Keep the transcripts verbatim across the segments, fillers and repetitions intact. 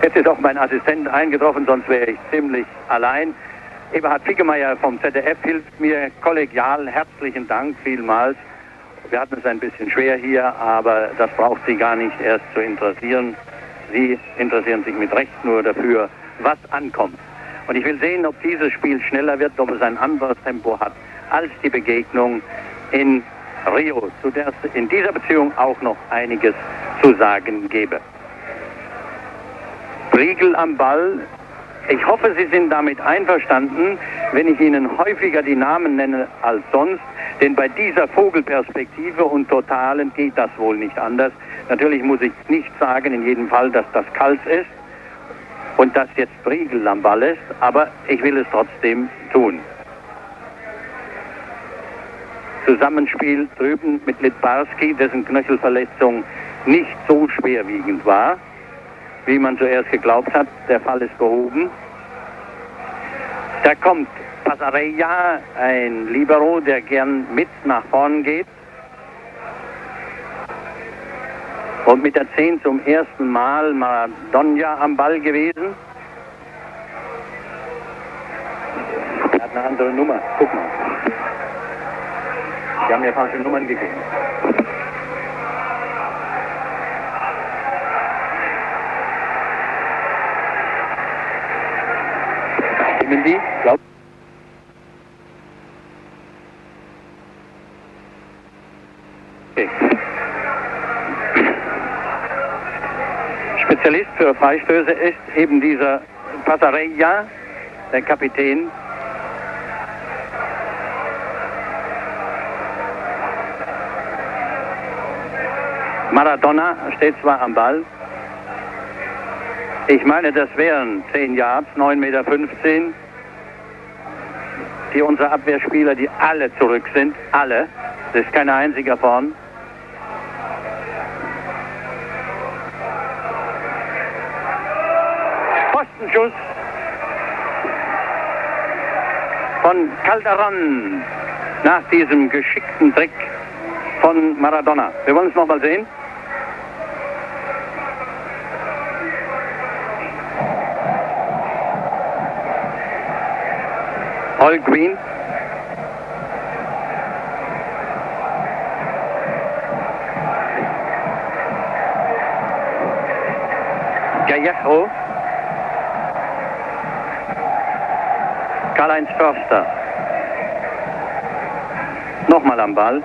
Jetzt ist auch mein Assistent eingetroffen, sonst wäre ich ziemlich allein. Eberhard Fickemeyer vom Z D F hilft mir kollegial. Herzlichen Dank vielmals. Wir hatten es ein bisschen schwer hier, aber das braucht Sie gar nicht erst zu interessieren. Sie interessieren sich mit Recht nur dafür, was ankommt. Und ich will sehen, ob dieses Spiel schneller wird, ob es ein anderes Tempo hat als die Begegnung in Rio, zu der es in dieser Beziehung auch noch einiges zu sagen gäbe. Briegel am Ball. Ich hoffe, Sie sind damit einverstanden, wenn ich Ihnen häufiger die Namen nenne als sonst, denn bei dieser Vogelperspektive und Totalen geht das wohl nicht anders. Natürlich muss ich nicht sagen, in jedem Fall, dass das Kals ist und dass jetzt Briegel am Ball ist, aber ich will es trotzdem tun. Zusammenspiel drüben mit Litbarski, dessen Knöchelverletzung nicht so schwerwiegend war, wie man zuerst geglaubt hat. Der Fall ist behoben. Da kommt Passarella, ein Libero, der gern mit nach vorn geht. Und mit der zehn zum ersten Mal Maradona am Ball gewesen. Er hat eine andere Nummer. Guck mal. Die haben mir falsche Nummern gegeben. Stimmen die? Glaub. Okay. Spezialist für Freistöße ist eben dieser Passarella, der Kapitän. Maradona steht zwar am Ball. Ich meine, das wären zehn Yards, neun Meter fünfzehn, die unsere Abwehrspieler, die alle zurück sind, alle. Es ist kein einziger vorn. Postenschuss von Calderon nach diesem geschickten Trick von Maradona. Wir wollen es nochmal sehen. Holguin. Gallejo. Karl-Heinz Förster. Nochmal am Ball.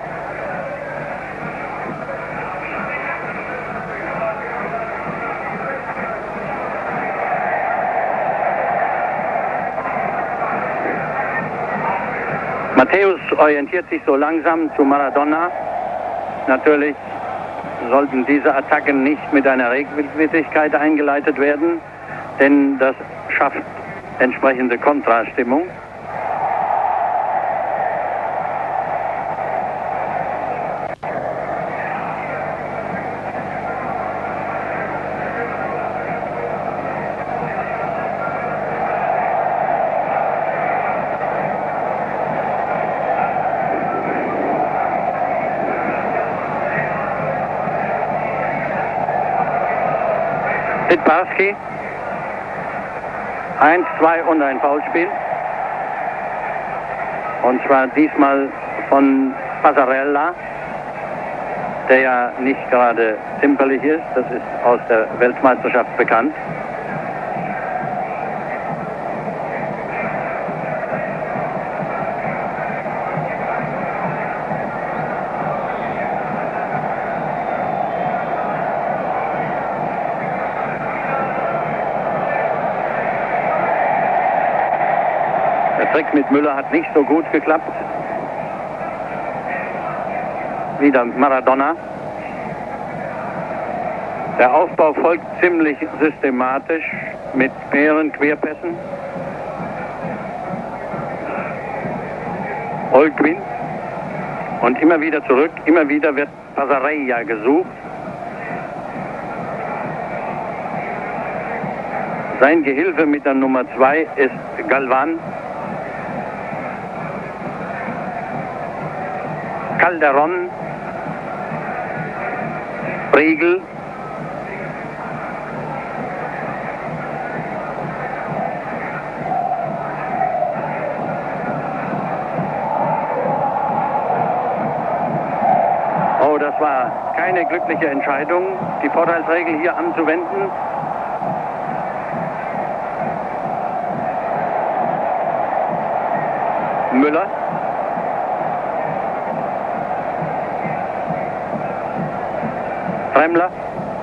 Matthäus orientiert sich so langsam zu Maradona. Natürlich sollten diese Attacken nicht mit einer Regelwidrigkeit eingeleitet werden, denn das schafft entsprechende Kontrastimmung. Litbarski. Eins, zwei und ein Foulspiel. Und zwar diesmal von Passarella, der ja nicht gerade zimperlich ist. Das ist aus der Weltmeisterschaft bekannt. Der Trick mit Müller hat nicht so gut geklappt. Wieder Maradona. Der Aufbau folgt ziemlich systematisch mit mehreren Querpässen. Holguin. Und immer wieder zurück, immer wieder wird Passarella gesucht. Sein Gehilfe mit der Nummer zwei ist Galvan. Calderon, Briegel, keine glückliche Entscheidung, die Vorteilsregel hier anzuwenden. Müller. Tremler.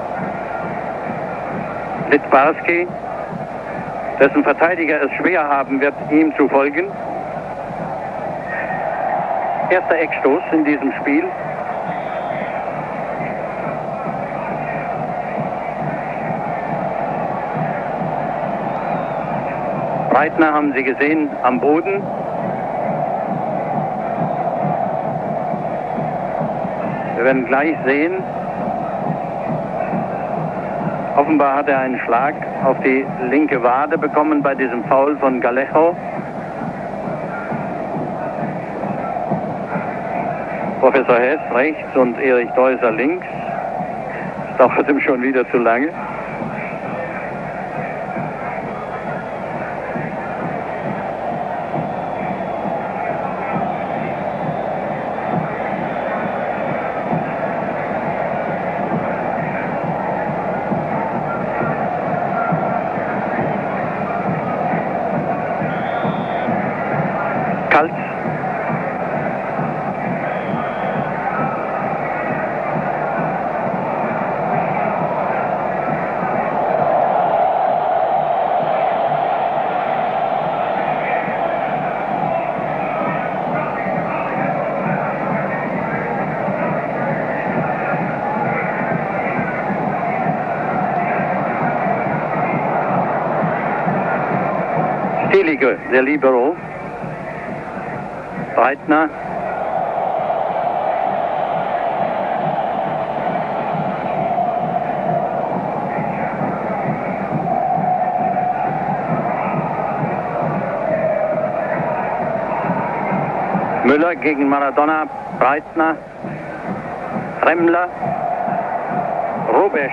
Littbarski, dessen Verteidiger es schwer haben wird, ihm zu folgen. Erster Eckstoß in diesem Spiel. Breitner haben Sie gesehen am Boden. Wir werden gleich sehen. Offenbar hat er einen Schlag auf die linke Wade bekommen bei diesem Foul von Galejo. Professor Hess rechts und Erich Deuser links. Das dauert ihm schon wieder zu lange. Kalt. Stielige, der Libero. Breitner. Müller gegen Maradona, Breitner, Tremler, Rubesch.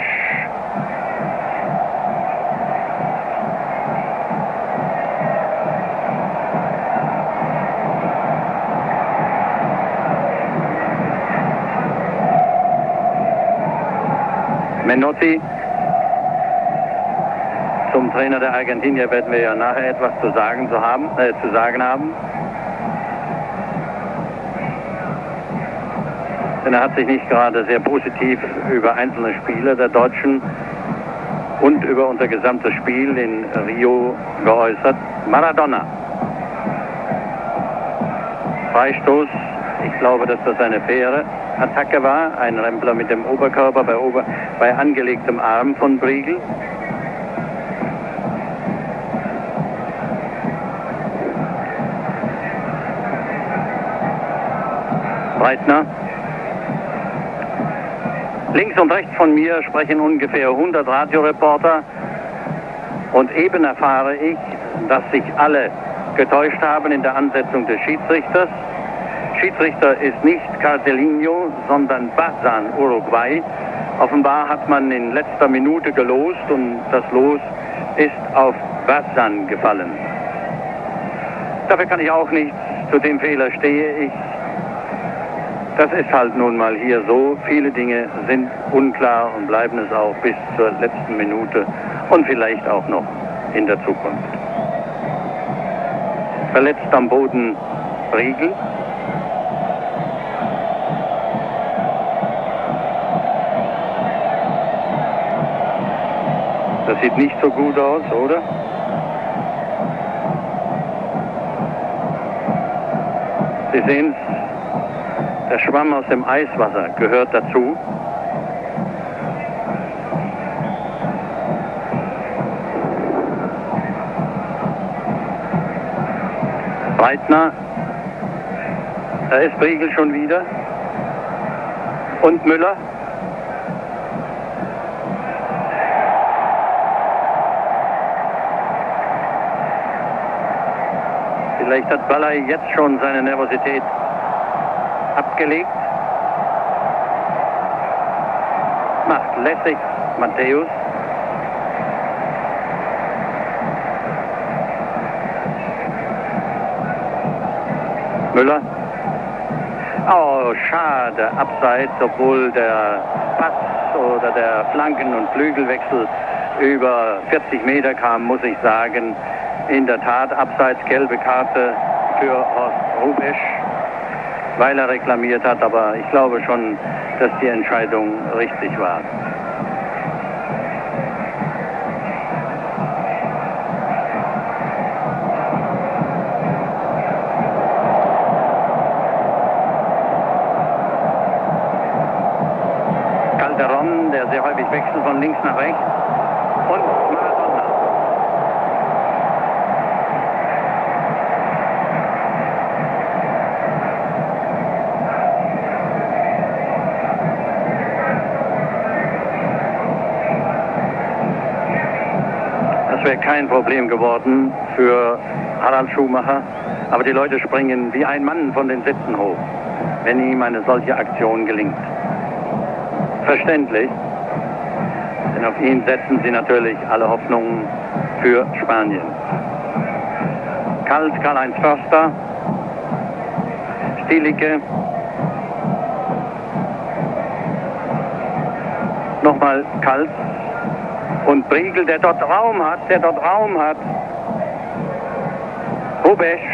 Menotti. Zum Trainer der Argentinier werden wir ja nachher etwas zu sagen, zu haben, äh, zu sagen haben. Denn er hat sich nicht gerade sehr positiv über einzelne Spieler der Deutschen und über unser gesamtes Spiel in Rio geäußert. Maradona. Freistoß. Ich glaube, dass das eine faire Attacke war. Ein Rempler mit dem Oberkörper bei, Ober bei angelegtem Arm von Briegel. Breitner. Links und rechts von mir sprechen ungefähr hundert Radioreporter. Und eben erfahre ich, dass sich alle getäuscht haben in der Ansetzung des Schiedsrichters. Schiedsrichter ist nicht Cardelinho, sondern Bazan, Uruguay. Offenbar hat man in letzter Minute gelost und das Los ist auf Bazan gefallen. Dafür kann ich auch nichts, zu dem Fehler stehe ich. Das ist halt nun mal hier so. Viele Dinge sind unklar und bleiben es auch bis zur letzten Minute und vielleicht auch noch in der Zukunft. Verletzt am Boden Briegel. Das sieht nicht so gut aus, oder? Sie sehen es, der Schwamm aus dem Eiswasser gehört dazu. Breitner, da ist Briegel schon wieder. Und Müller. Vielleicht hat Ballay jetzt schon seine Nervosität abgelegt. Macht lässig Matthäus. Müller. Oh, schade. Abseits, obwohl der oder der Flanken- und Flügelwechsel über vierzig Meter kam, muss ich sagen, in der Tat abseits gelbe Karte für Horst Hrubesch, weil er reklamiert hat, aber ich glaube schon, dass die Entscheidung richtig war. Calderon, der sehr häufig wechselt von links nach rechts, und Maradona. Das wäre kein Problem geworden für Harald Schumacher, aber die Leute springen wie ein Mann von den Sitzen hoch, wenn ihm eine solche Aktion gelingt. Verständlich, denn auf ihn setzen sie natürlich alle Hoffnungen für Spanien. Kalt, Karl-Heinz Förster, Stielicke, nochmal Kalt und Briegel, der dort Raum hat, der dort Raum hat. Hrubesch.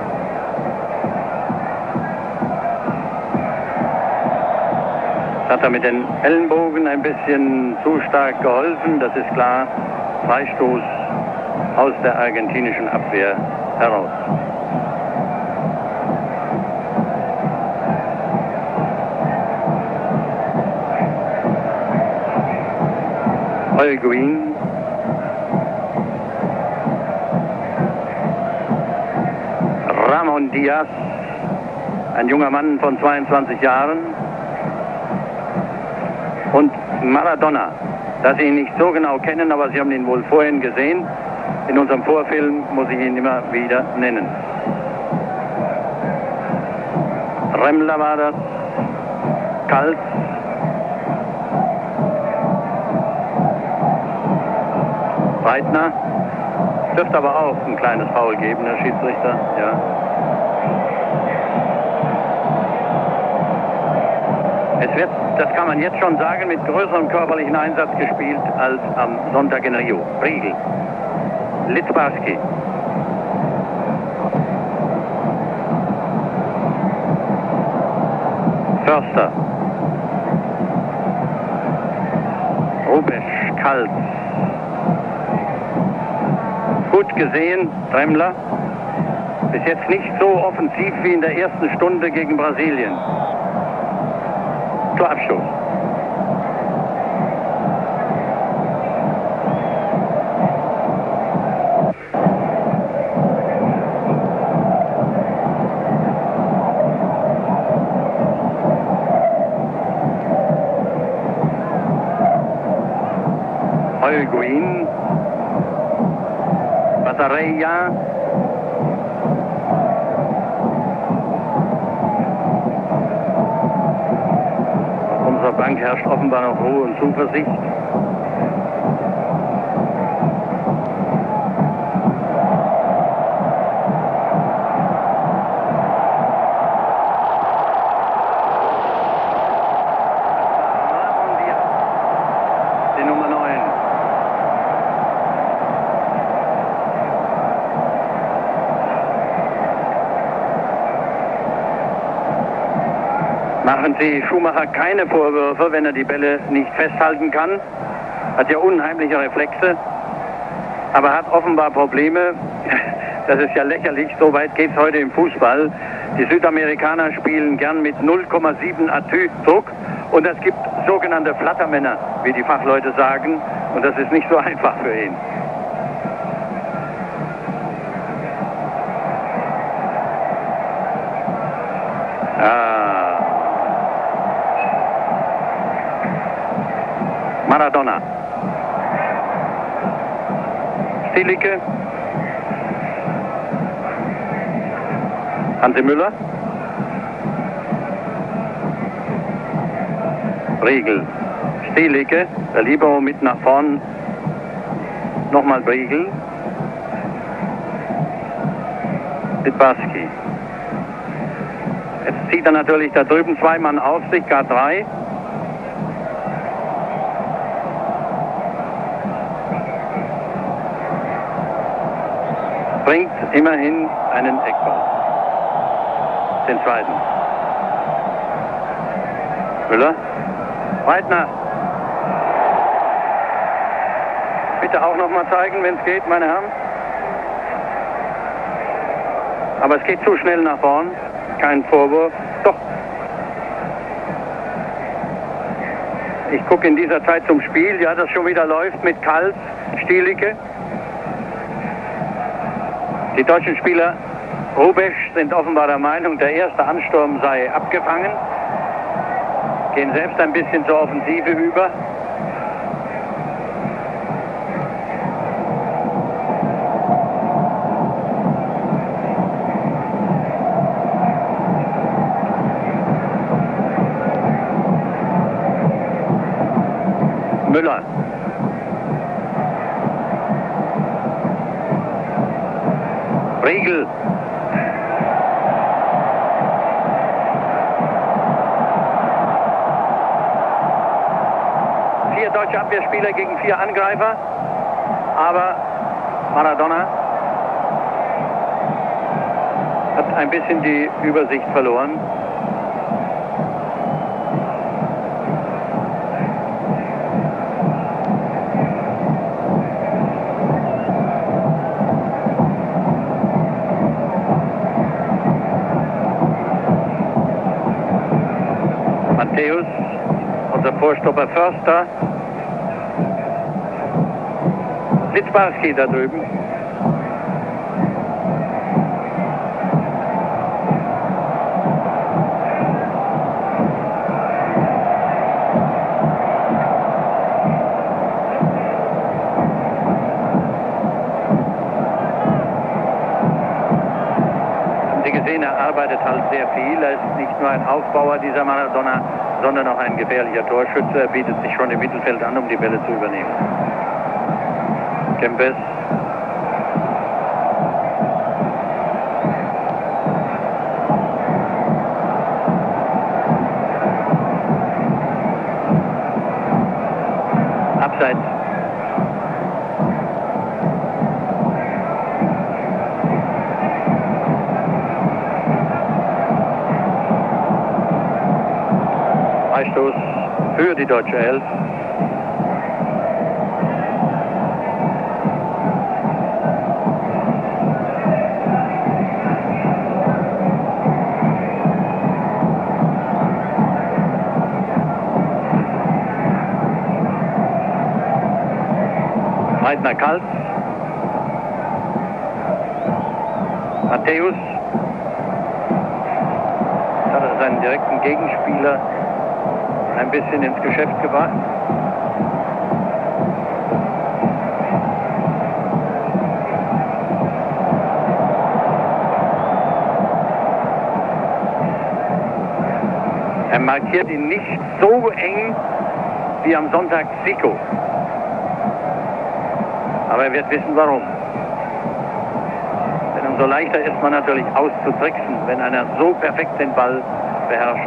Hat er mit den Ellenbogen ein bisschen zu stark geholfen, das ist klar. Freistoß aus der argentinischen Abwehr heraus. Holguin. Ramon Diaz, ein junger Mann von zweiundzwanzig Jahren. Und Maradona, dass Sie ihn nicht so genau kennen, aber Sie haben ihn wohl vorhin gesehen. In unserem Vorfilm muss ich ihn immer wieder nennen. Remmler war das, Kalt. Breitner, dürfte aber auch ein kleines Foul geben, der Schiedsrichter, ja. Es wird, das kann man jetzt schon sagen, mit größerem körperlichen Einsatz gespielt als am Sonntag in Rio. Briegel, Littbarski. Förster. Hrubesch, Kalt. Gut gesehen, Remmler. Bis jetzt nicht so offensiv wie in der ersten Stunde gegen Brasilien. Zur Abstoß. Holguin, Batarella, auf unserer Bank herrscht offenbar noch Ruhe und Zuversicht. Machen Sie Schumacher keine Vorwürfe, wenn er die Bälle nicht festhalten kann. Hat ja unheimliche Reflexe, aber hat offenbar Probleme. Das ist ja lächerlich, so weit geht es heute im Fußball. Die Südamerikaner spielen gern mit null Komma sieben Atü Druck und es gibt sogenannte Flattermänner, wie die Fachleute sagen, und das ist nicht so einfach für ihn. Ah. Maradona. Stielicke. Hansi Müller. Briegel. Stielicke. Der Libero mit nach vorn. Nochmal Briegel. Littbarski. Jetzt zieht er natürlich da drüben zwei Mann auf sich, gar drei. bringt immerhin einen Eckball. Den zweiten. Müller. Breitner. Bitte auch noch mal zeigen, wenn es geht, meine Herren. Aber es geht zu schnell nach vorn. Kein Vorwurf. Doch. Ich gucke in dieser Zeit zum Spiel. Ja, das schon wieder läuft mit Kals, Stielicke. Die deutschen Spieler Rubesch sind offenbar der Meinung, der erste Ansturm sei abgefangen. Gehen selbst ein bisschen zur Offensive über. Müller. Riegel. Vier deutsche Abwehrspieler gegen vier Angreifer. Aber Maradona hat ein bisschen die Übersicht verloren. Matthäus, unser Vorstopper Förster. Litzbarski da drüben. Haben Sie gesehen, er arbeitet halt sehr viel. Er ist nicht nur ein Aufbauer, dieser Maradona, sondern auch ein gefährlicher Torschütze. Er bietet sich schon im Mittelfeld an, um die Bälle zu übernehmen. Kempes. Abseits. Freistoß für die deutsche Elf. Breitner Kals. Matthäus. Da hat er seinen direkten Gegenspieler ein bisschen ins Geschäft gebracht. Er markiert ihn nicht so eng wie am Sonntag Zico. Aber er wird wissen, warum. Denn umso leichter ist man natürlich auszutricksen, wenn einer so perfekt den Ball beherrscht.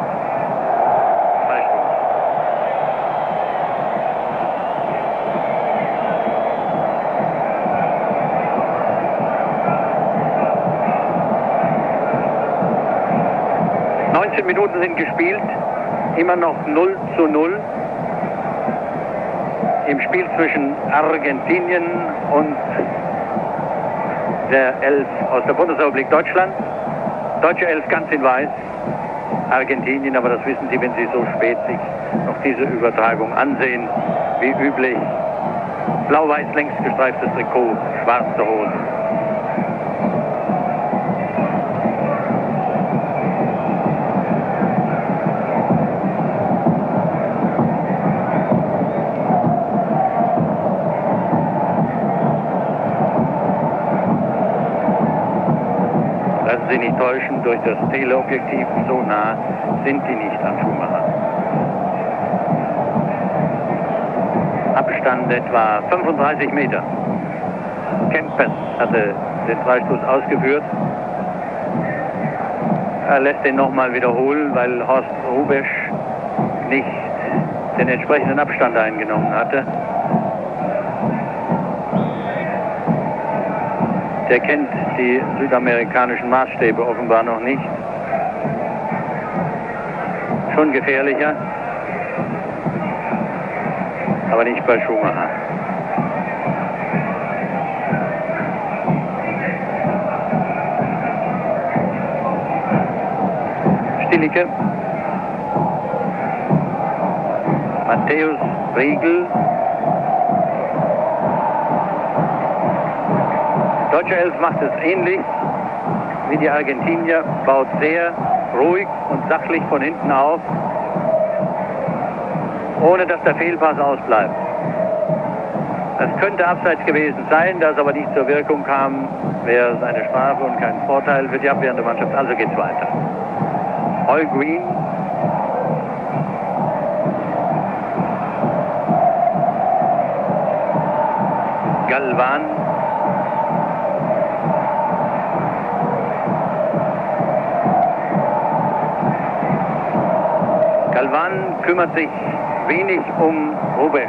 neunzehn Minuten sind gespielt, immer noch null zu null. Im Spiel zwischen Argentinien und der Elf aus der Bundesrepublik Deutschland. Deutsche Elf ganz in weiß, Argentinien, aber das wissen Sie, wenn Sie so spät sich noch diese Übertragung ansehen, wie üblich. Blau-weiß längs gestreiftes Trikot, schwarze Hosen. Sie nicht täuschen, durch das Teleobjektiv, so nah sind die nicht an Schumacher. Abstand etwa fünfunddreißig Meter. Kempes hatte den Freistoß ausgeführt. Er lässt den nochmal wiederholen, weil Horst Rubesch nicht den entsprechenden Abstand eingenommen hatte. Der kennt die südamerikanischen Maßstäbe offenbar noch nicht. Schon gefährlicher, aber nicht bei Schumacher. Stilike, Matthäus Riegel. Deutsche Elf macht es ähnlich wie die Argentinier, baut sehr ruhig und sachlich von hinten auf, ohne dass der Fehlpass ausbleibt. Es könnte abseits gewesen sein, da es aber nicht zur Wirkung kam, wäre es eine Strafe und kein Vorteil für die abwehrende Mannschaft. Also geht es weiter. Holguin. Galvan. Galvan kümmert sich wenig um Hrubesch.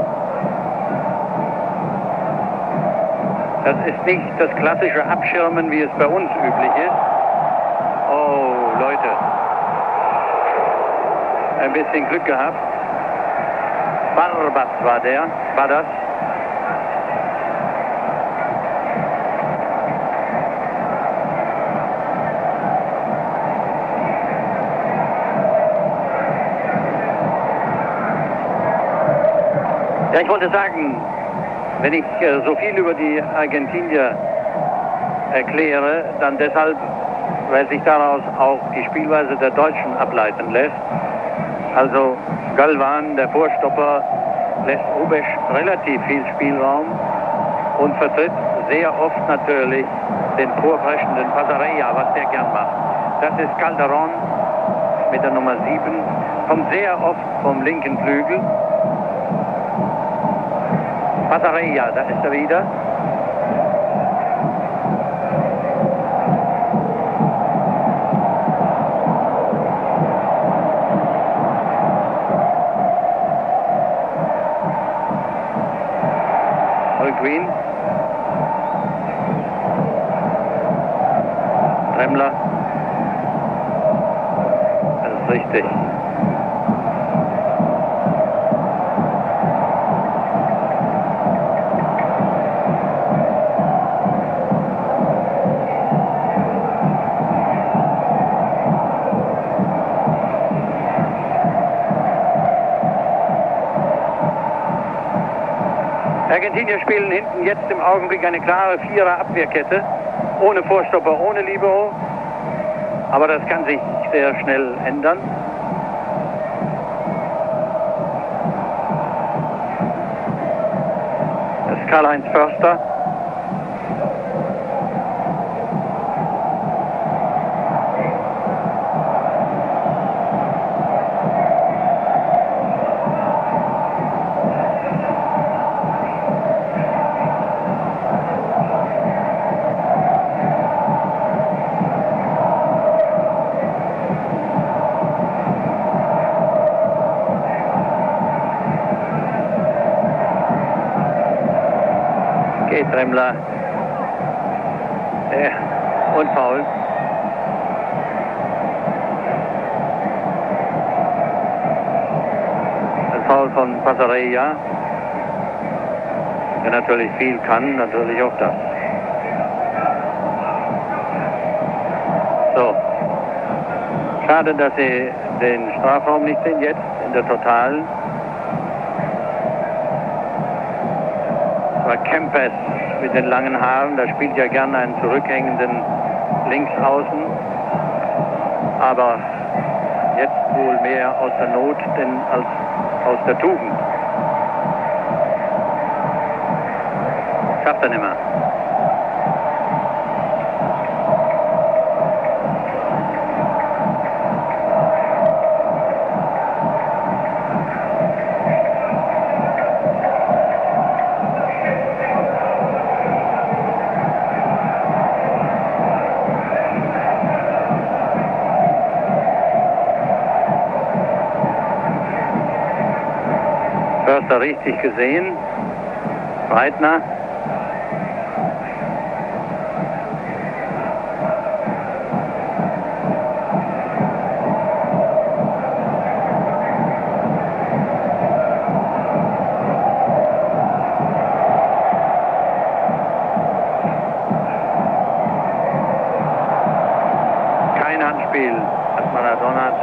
Das ist nicht das klassische Abschirmen, wie es bei uns üblich ist. Oh, Leute. Ein bisschen Glück gehabt. Barbas war der, war das. Ja, ich wollte sagen, wenn ich äh, so viel über die Argentinier erkläre, dann deshalb, weil sich daraus auch die Spielweise der Deutschen ableiten lässt. Also Galvan, der Vorstopper, lässt Hrubesch relativ viel Spielraum und vertritt sehr oft natürlich den vorpreschenden Pasarella, was der gern macht. Das ist Calderon mit der Nummer sieben, kommt sehr oft vom linken Flügel. Pasarella, da ist er wieder. Holguin. Tremmler. Das ist richtig. Argentinier spielen hinten jetzt im Augenblick eine klare Vierer-Abwehrkette, ohne Vorstopper, ohne Libero. Aber das kann sich sehr schnell ändern. Das ist Karl-Heinz Förster. Tremmler. Ja, und Foul. Ein Foul von Pasarella, der natürlich viel kann, natürlich auch das. So. Schade, dass sie den Strafraum nicht sehen jetzt in der Totalen. Das war Kempes mit den langen Haaren, da spielt ja gerne einen zurückhängenden Linksaußen, aber jetzt wohl mehr aus der Not denn als aus der Tugend. Schafft er nicht mehr. Förster richtig gesehen. Breitner.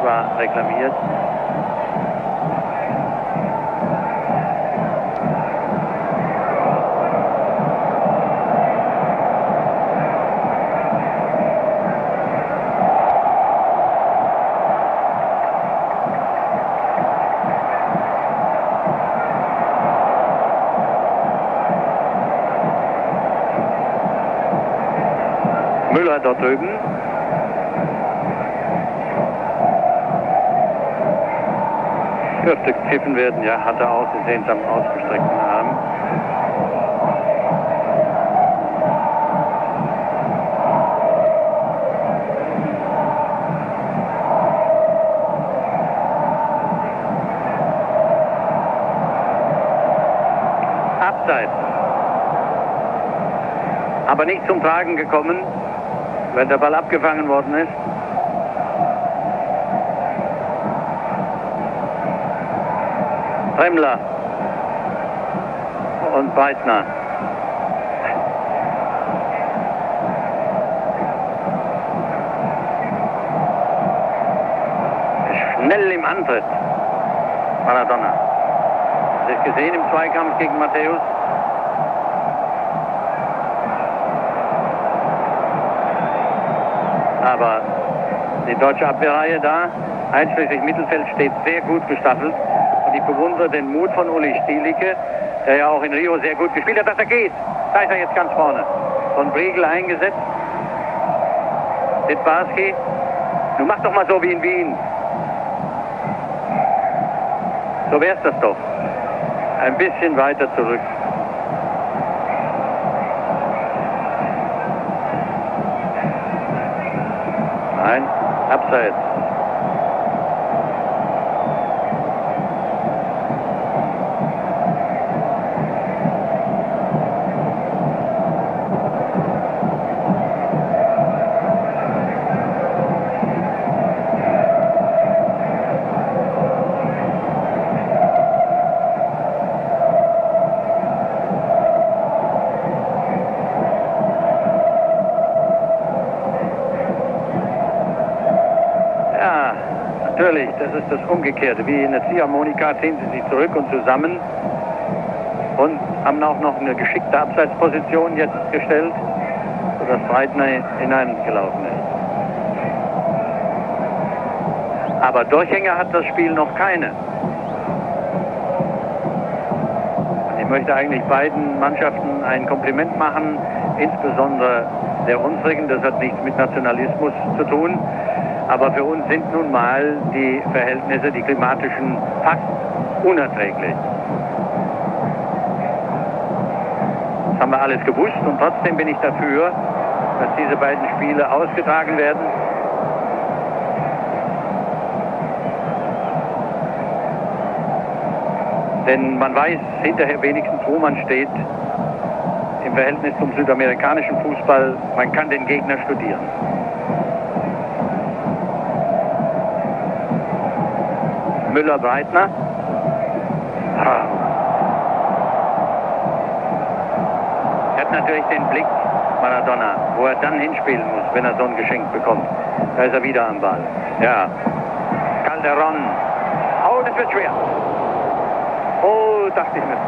war reklamiert. Müller dort drüben. Dürfte gepfiffen werden, ja, hat er auch, Sie sehen es am ausgestreckten Arm. Abseits. Aber nicht zum Tragen gekommen, wenn der Ball abgefangen worden ist. Tremmler und Breitner. Schnell im Antritt. Maradona. Das ist gesehen im Zweikampf gegen Matthäus. Aber die deutsche Abwehrreihe da, einschließlich Mittelfeld, steht sehr gut gestaffelt. Und ich bewundere den Mut von Uli Stielicke, der ja auch in Rio sehr gut gespielt hat, dass er geht. Da ist er jetzt ganz vorne. Von Briegel eingesetzt. Litbarski. Nun mach doch mal so wie in Wien. So wär's das doch. Ein bisschen weiter zurück. Nein, abseits. Natürlich, das ist das Umgekehrte. Wie in der Ziehharmonika ziehen sie sich zurück und zusammen und haben auch noch eine geschickte Abseitsposition jetzt gestellt, sodass Breitner hineingelaufen ist. Aber Durchhänger hat das Spiel noch keine. Ich möchte eigentlich beiden Mannschaften ein Kompliment machen, insbesondere der unsrigen. Das hat nichts mit Nationalismus zu tun. Aber für uns sind nun mal die Verhältnisse, die klimatischen, fast unerträglich. Das haben wir alles gewusst und trotzdem bin ich dafür, dass diese beiden Spiele ausgetragen werden. Denn man weiß hinterher wenigstens, wo man steht im Verhältnis zum südamerikanischen Fußball. Man kann den Gegner studieren. Müller-Breitner. Ah. Er hat natürlich den Blick, Maradona, wo er dann hinspielen muss, wenn er so ein Geschenk bekommt. Da ist er wieder am Ball. Ja. Calderon. Oh, das wird schwer. Oh, dachte ich mir.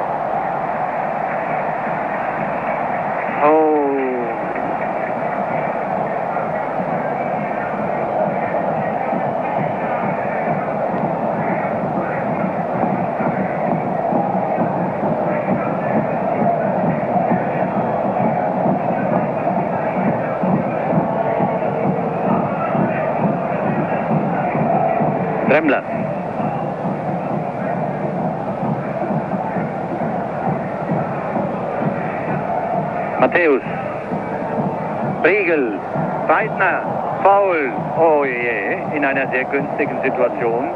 Oh. Tremmler. Matthäus. Briegel. Breitner. Foul. Oh je, in einer sehr günstigen Situation.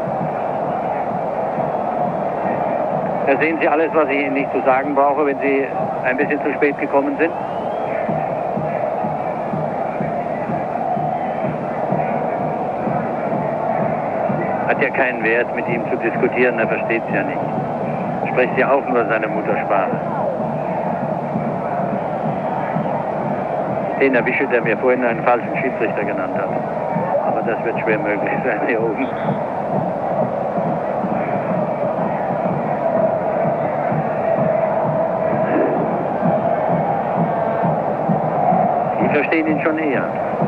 Da sehen Sie alles, was ich Ihnen nicht zu sagen brauche, wenn Sie ein bisschen zu spät gekommen sind. Hat ja keinen Wert, mit ihm zu diskutieren, er versteht es ja nicht. Er spricht ja auch nur seine Muttersprache. Den erwische, der mir vorhin einen falschen Schiedsrichter genannt hat. Aber aber das wird schwer möglich sein hier oben. Die verstehen ihn schon eher.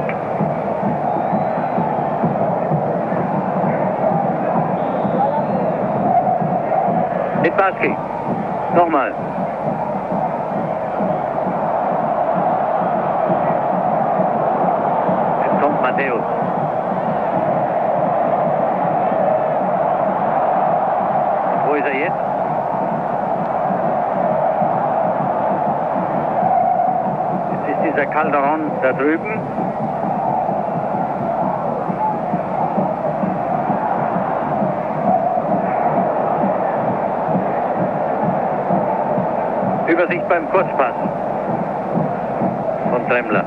Litbarski. Nochmal. Jetzt kommt Matthäus. Und wo ist er jetzt? Jetzt ist dieser Calderon da drüben. Übersicht beim Kurzpass von Tremmler.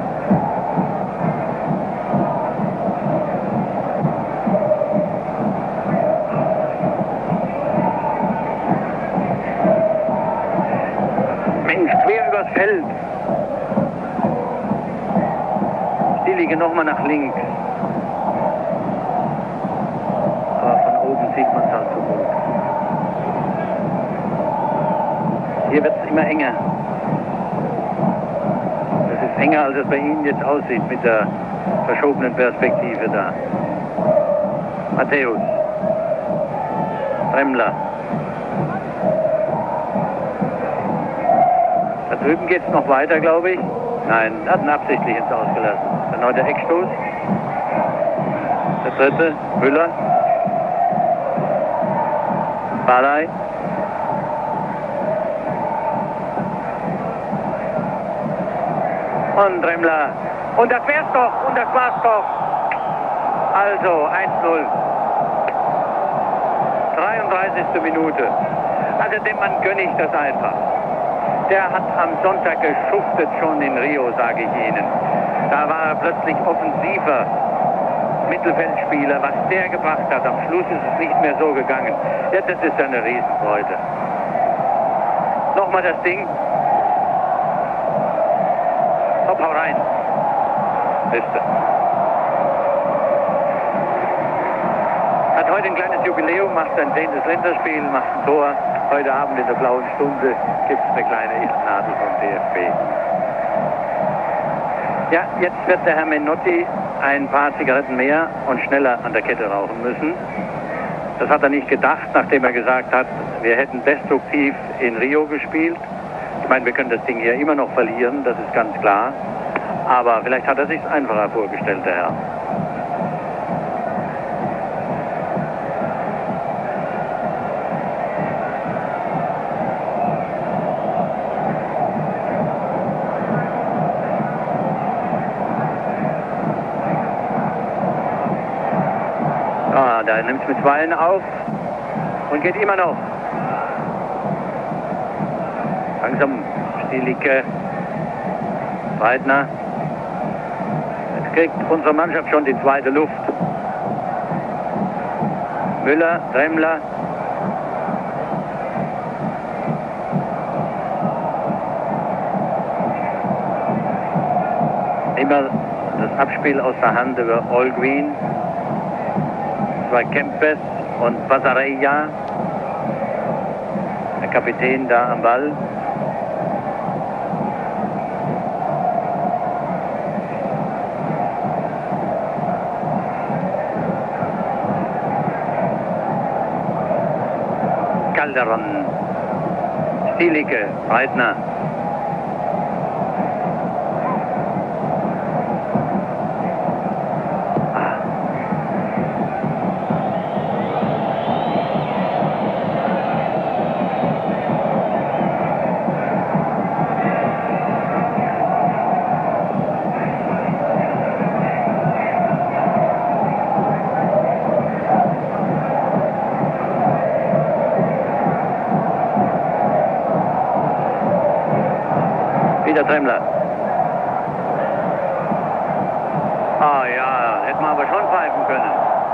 Mensch, quer übers Feld. Stielige nochmal nach links. Aber von oben sieht man es halt so gut. Hier wird es immer enger. Das ist enger, als es bei Ihnen jetzt aussieht mit der verschobenen Perspektive da. Matthäus. Tremmler. Da drüben geht es noch weiter, glaube ich. Nein, hat ihn absichtlich ins Ausgelassen. Dann noch der Eckstoß. Der dritte, Müller. Balay. Und Tremmler. Und das wär's doch. Und das war's doch. Also, eins null. dreiunddreißigste Minute. Also dem Mann gönne ich das einfach. Der hat am Sonntag geschuftet schon in Rio, sage ich Ihnen. Da war er plötzlich offensiver Mittelfeldspieler. Was der gebracht hat, am Schluss ist es nicht mehr so gegangen. Ja, das ist eine Riesenfreude. Nochmal das Ding. Hopp, hau rein. Liste. Hat heute ein kleines Jubiläum, macht sein zehntes Länderspiel, macht ein Tor. Heute Abend in der blauen Stunde gibt es eine kleine Ehrennadel vom D F B. Ja, jetzt wird der Herr Menotti ein paar Zigaretten mehr und schneller an der Kette rauchen müssen. Das hat er nicht gedacht, nachdem er gesagt hat, wir hätten destruktiv in Rio gespielt. Ich meine, wir können das Ding hier immer noch verlieren, das ist ganz klar. Aber vielleicht hat er sich einfacher vorgestellt, der Herr. Ah, da nimmt es mit Zweien auf und geht immer noch. Langsam Stielicke, Breitner. Jetzt kriegt unsere Mannschaft schon die zweite Luft. Müller, Tremmler. Immer das Abspiel aus der Hand über All Green. Das war Kempes und Basareya. Der Kapitän da am Ball. Calderon, Stielicke, Breitner. Ah. Wieder Tremmler. Ah ja, hätten wir aber schon pfeifen können.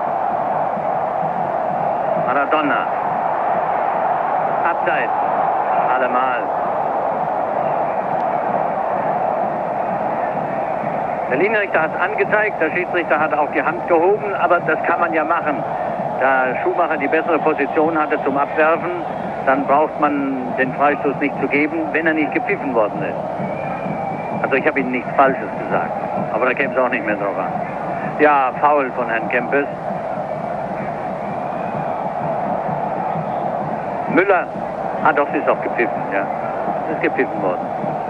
Maradona. Abseits. Allemal. Der Linienrichter hat es angezeigt, der Schiedsrichter hat auch die Hand gehoben, aber das kann man ja machen. Da Schumacher die bessere Position hatte zum Abwerfen, dann braucht man den Freistoß nicht zu geben, wenn er nicht gepfiffen worden ist. Also ich habe Ihnen nichts Falsches gesagt, aber da käme es auch nicht mehr drauf an. Ja, Foul von Herrn Kempes. Müller, ah doch, sie ist auch gepfiffen, ja. Ist gepfiffen worden.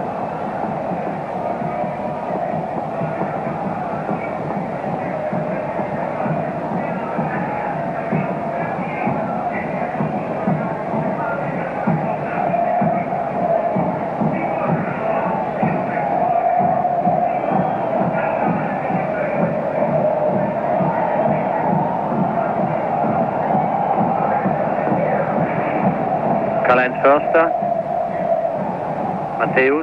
Karl-Heinz Förster, Matthäus,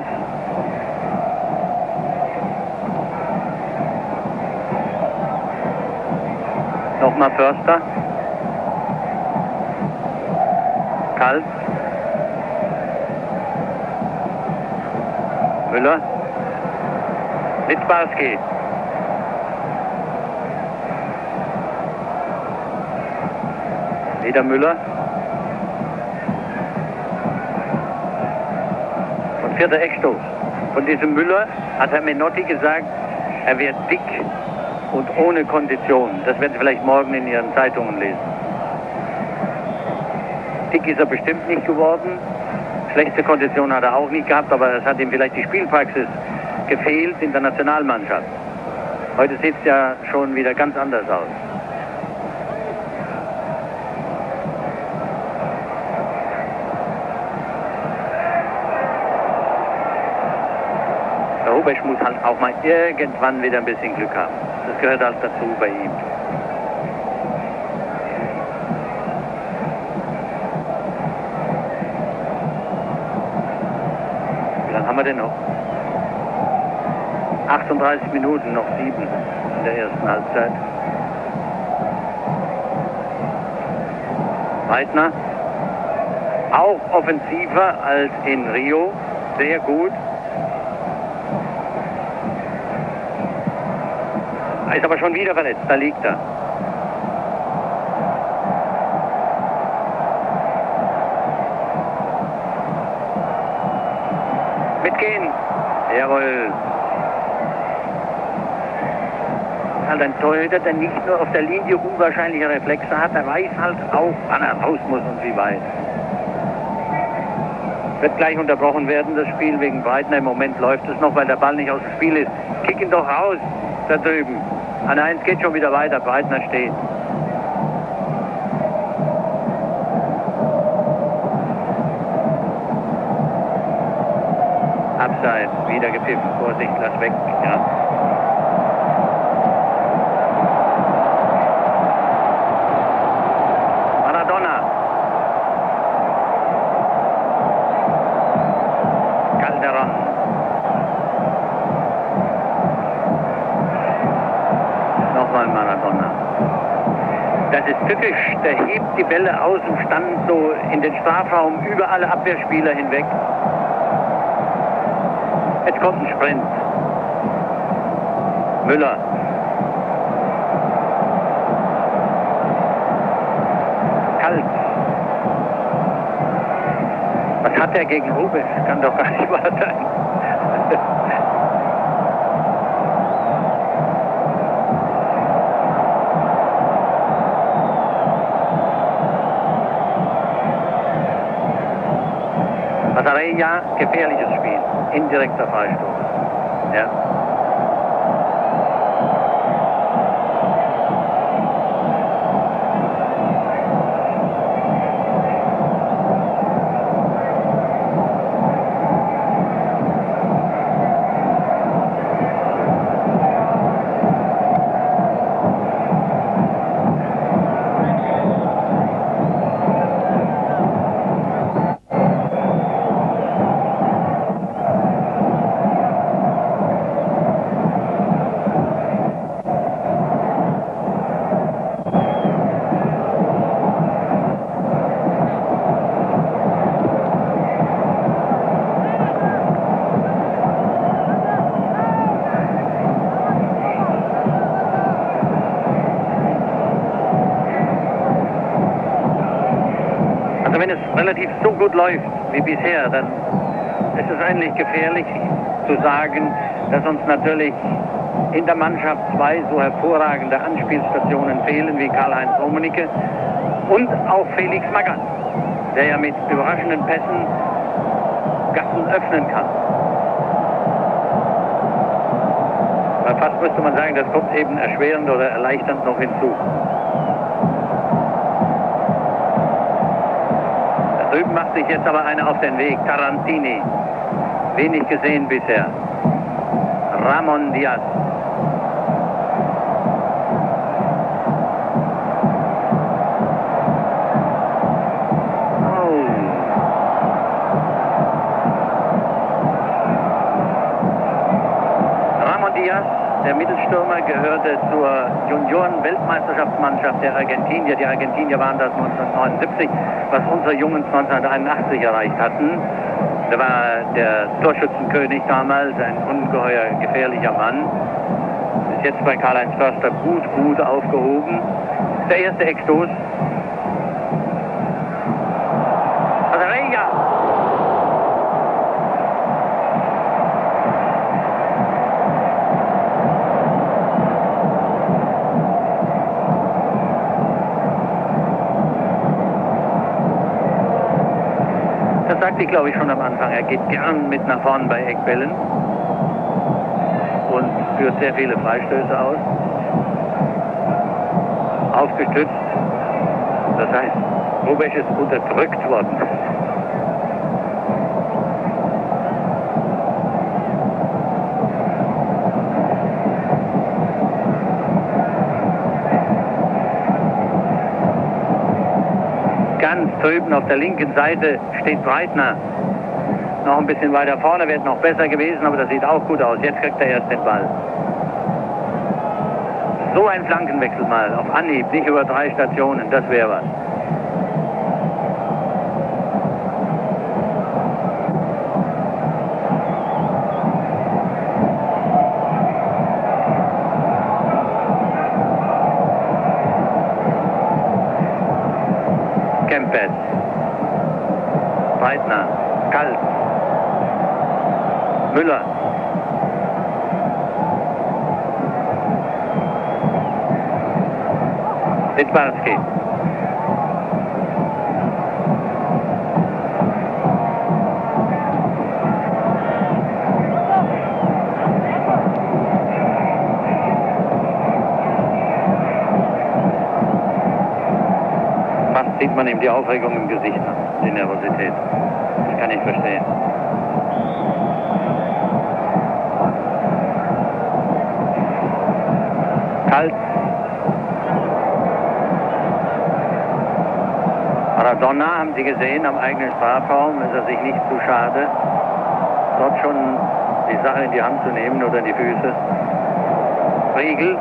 nochmal Förster, Kalt, Müller, Littbarski, wieder Müller. Vierter Eckstoß. Von diesem Müller hat Herr Menotti gesagt, er wird dick und ohne Kondition. Das werden Sie vielleicht morgen in Ihren Zeitungen lesen. Dick ist er bestimmt nicht geworden. Schlechte Kondition hat er auch nicht gehabt, aber es hat ihm vielleicht die Spielpraxis gefehlt in der Nationalmannschaft. Heute sieht es ja schon wieder ganz anders aus. Rubesch muss halt auch mal irgendwann wieder ein bisschen Glück haben. Das gehört halt dazu bei ihm. Wie lange haben wir denn noch? achtunddreißig Minuten, noch sieben in der ersten Halbzeit. Weidner, auch offensiver als in Rio, sehr gut. Er ist aber schon wieder verletzt, da liegt er. Mitgehen. Jawohl. Halt ein Torhüter, der nicht nur auf der Linie unwahrscheinliche Reflexe hat, er weiß halt auch, wann er raus muss und wie weit. Wird gleich unterbrochen werden, das Spiel wegen Breitner. Im Moment läuft es noch, weil der Ball nicht aus dem Spiel ist. Kick ihn doch raus, da drüben. An eins geht schon wieder weiter, Breitner steht. Abseits, wieder gepfiffen, Vorsicht, lass weg, ja. Maradona. Calderon. Nochmal Maradona. Das ist tückisch, der hebt die Bälle aus dem Stand so in den Strafraum über alle Abwehrspieler hinweg. Jetzt kommt ein Sprint. Müller. Kalt. Was hat er gegen Rubesch? Kann doch gar nicht wahr sein. Pasarella, gefährliches Spiel. Indirekter Freistoß. Ja. wenn es relativ so gut läuft wie bisher, dann ist es eigentlich gefährlich zu sagen, dass uns natürlich in der Mannschaft zwei so hervorragende Anspielstationen fehlen wie Karl-Heinz Rummenigge und auch Felix Magath, der ja mit überraschenden Pässen Gassen öffnen kann. Aber fast müsste man sagen, das kommt eben erschwerend oder erleichternd noch hinzu. Da drüben macht sich jetzt aber einer auf den Weg, Tarantini. Wenig gesehen bisher. Ramon Diaz. Der Mittelstürmer gehörte zur Junioren-Weltmeisterschaftsmannschaft der Argentinier. Die Argentinier waren das neunzehnhundertneunundsiebzig, was unsere Jungs neunzehnhunderteinundachtzig erreicht hatten. Da war der Torschützenkönig damals ein ungeheuer gefährlicher Mann. Ist jetzt bei Karl-Heinz Förster gut, gut aufgehoben. Der erste Eckstoß. Das sagte ich, glaube ich, schon am Anfang. Er geht gern mit nach vorn bei Eckbällen und führt sehr viele Freistöße aus. Aufgestützt. Das heißt, Hrubesch ist unterdrückt worden. Ganz drüben auf der linken Seite steht Breitner. Noch ein bisschen weiter vorne, wäre noch besser gewesen, aber das sieht auch gut aus. Jetzt kriegt er erst den Ball. So ein Flankenwechsel mal auf Anhieb, nicht über drei Stationen, das wäre was. Kempes, Breitner, Kalt, Müller. Littbarski. Fast sieht man ihm die Aufregung im Gesicht an, die Nervosität. Das kann ich verstehen. Kalt. Maradona haben Sie gesehen, am eigenen Strafraum ist er sich nicht zu schade, dort schon die Sache in die Hand zu nehmen oder in die Füße. Riegel.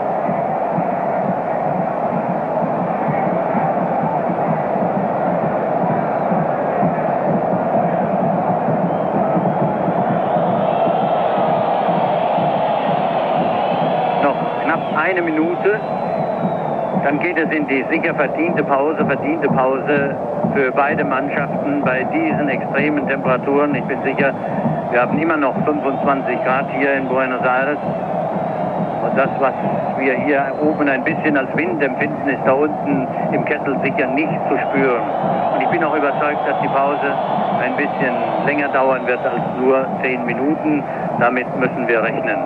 Noch knapp eine Minute. Dann geht es in die sicher verdiente Pause, verdiente Pause für beide Mannschaften bei diesen extremen Temperaturen. Ich bin sicher, wir haben immer noch fünfundzwanzig Grad hier in Buenos Aires. Und das, was wir hier oben ein bisschen als Wind empfinden, ist da unten im Kessel sicher nicht zu spüren. Und ich bin auch überzeugt, dass die Pause ein bisschen länger dauern wird als nur zehn Minuten. Damit müssen wir rechnen.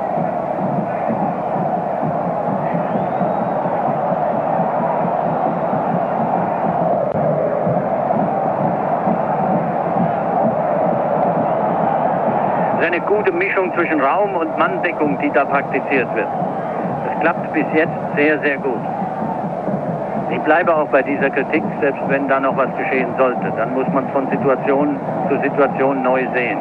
Eine gute Mischung zwischen Raum- und Manndeckung, die da praktiziert wird. Das klappt bis jetzt sehr, sehr gut. Ich bleibe auch bei dieser Kritik, selbst wenn da noch was geschehen sollte. Dann muss man von Situation zu Situation neu sehen.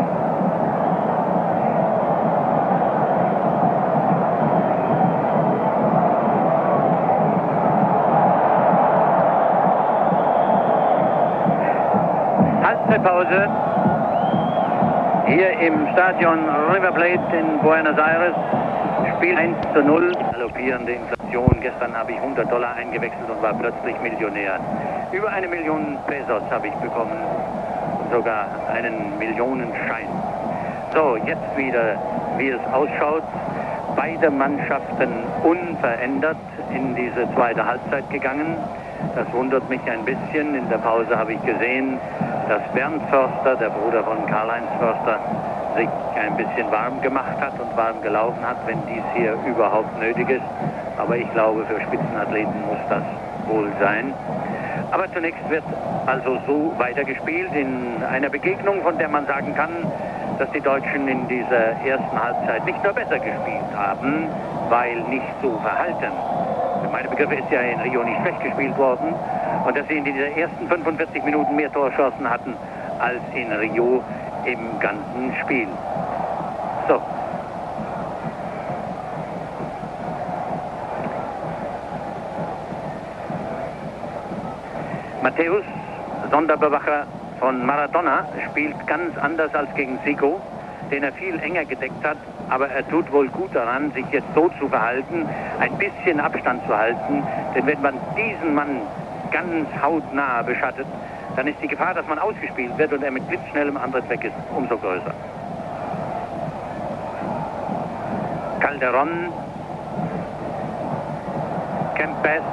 Halbzeitpause. Hier im Stadion River Plate in Buenos Aires. Spiel eins zu null. Galoppierende Inflation. Spekulation. Gestern habe ich hundert Dollar eingewechselt und war plötzlich Millionär. Über eine Million Pesos habe ich bekommen. Sogar einen Millionenschein. So, jetzt wieder, wie es ausschaut. Beide Mannschaften unverändert in diese zweite Halbzeit gegangen. Das wundert mich ein bisschen. In der Pause habe ich gesehen, dass Bernd Förster, der Bruder von Karl-Heinz Förster, sich ein bisschen warm gemacht hat und warm gelaufen hat, wenn dies hier überhaupt nötig ist. Aber ich glaube, für Spitzenathleten muss das wohl sein. Aber zunächst wird also so weitergespielt in einer Begegnung, von der man sagen kann, dass die Deutschen in dieser ersten Halbzeit nicht nur besser gespielt haben, weil nicht so verhalten. Für meine Begriffe ist ja in Rio nicht schlecht gespielt worden und dass sie in dieser ersten fünfundvierzig Minuten mehr Torchancen hatten als in Rio im ganzen Spiel. So. Matthäus, Sonderbewacher von Maradona, spielt ganz anders als gegen Zico, den er viel enger gedeckt hat, aber er tut wohl gut daran, sich jetzt so zu verhalten, ein bisschen Abstand zu halten, denn wenn man diesen Mann ganz hautnah beschattet, dann ist die Gefahr, dass man ausgespielt wird und er mit blitzschnellem Antritt weg ist, umso größer. Calderon, Kempes,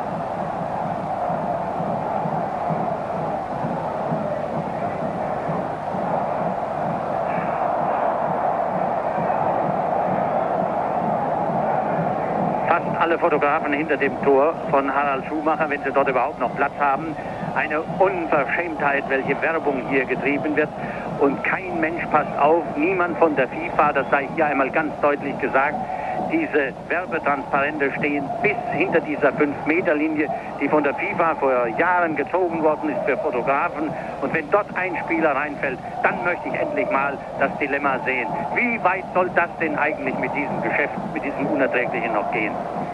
alle Fotografen hinter dem Tor von Harald Schumacher, wenn sie dort überhaupt noch Platz haben. Eine Unverschämtheit, welche Werbung hier getrieben wird. Und kein Mensch passt auf, niemand von der FIFA, das sei hier einmal ganz deutlich gesagt. Diese Werbetransparente stehen bis hinter dieser fünf Meter Linie, die von der FIFA vor Jahren gezogen worden ist für Fotografen. Und wenn dort ein Spieler reinfällt, dann möchte ich endlich mal das Dilemma sehen. Wie weit soll das denn eigentlich mit diesem Geschäft, mit diesem Unerträglichen noch gehen?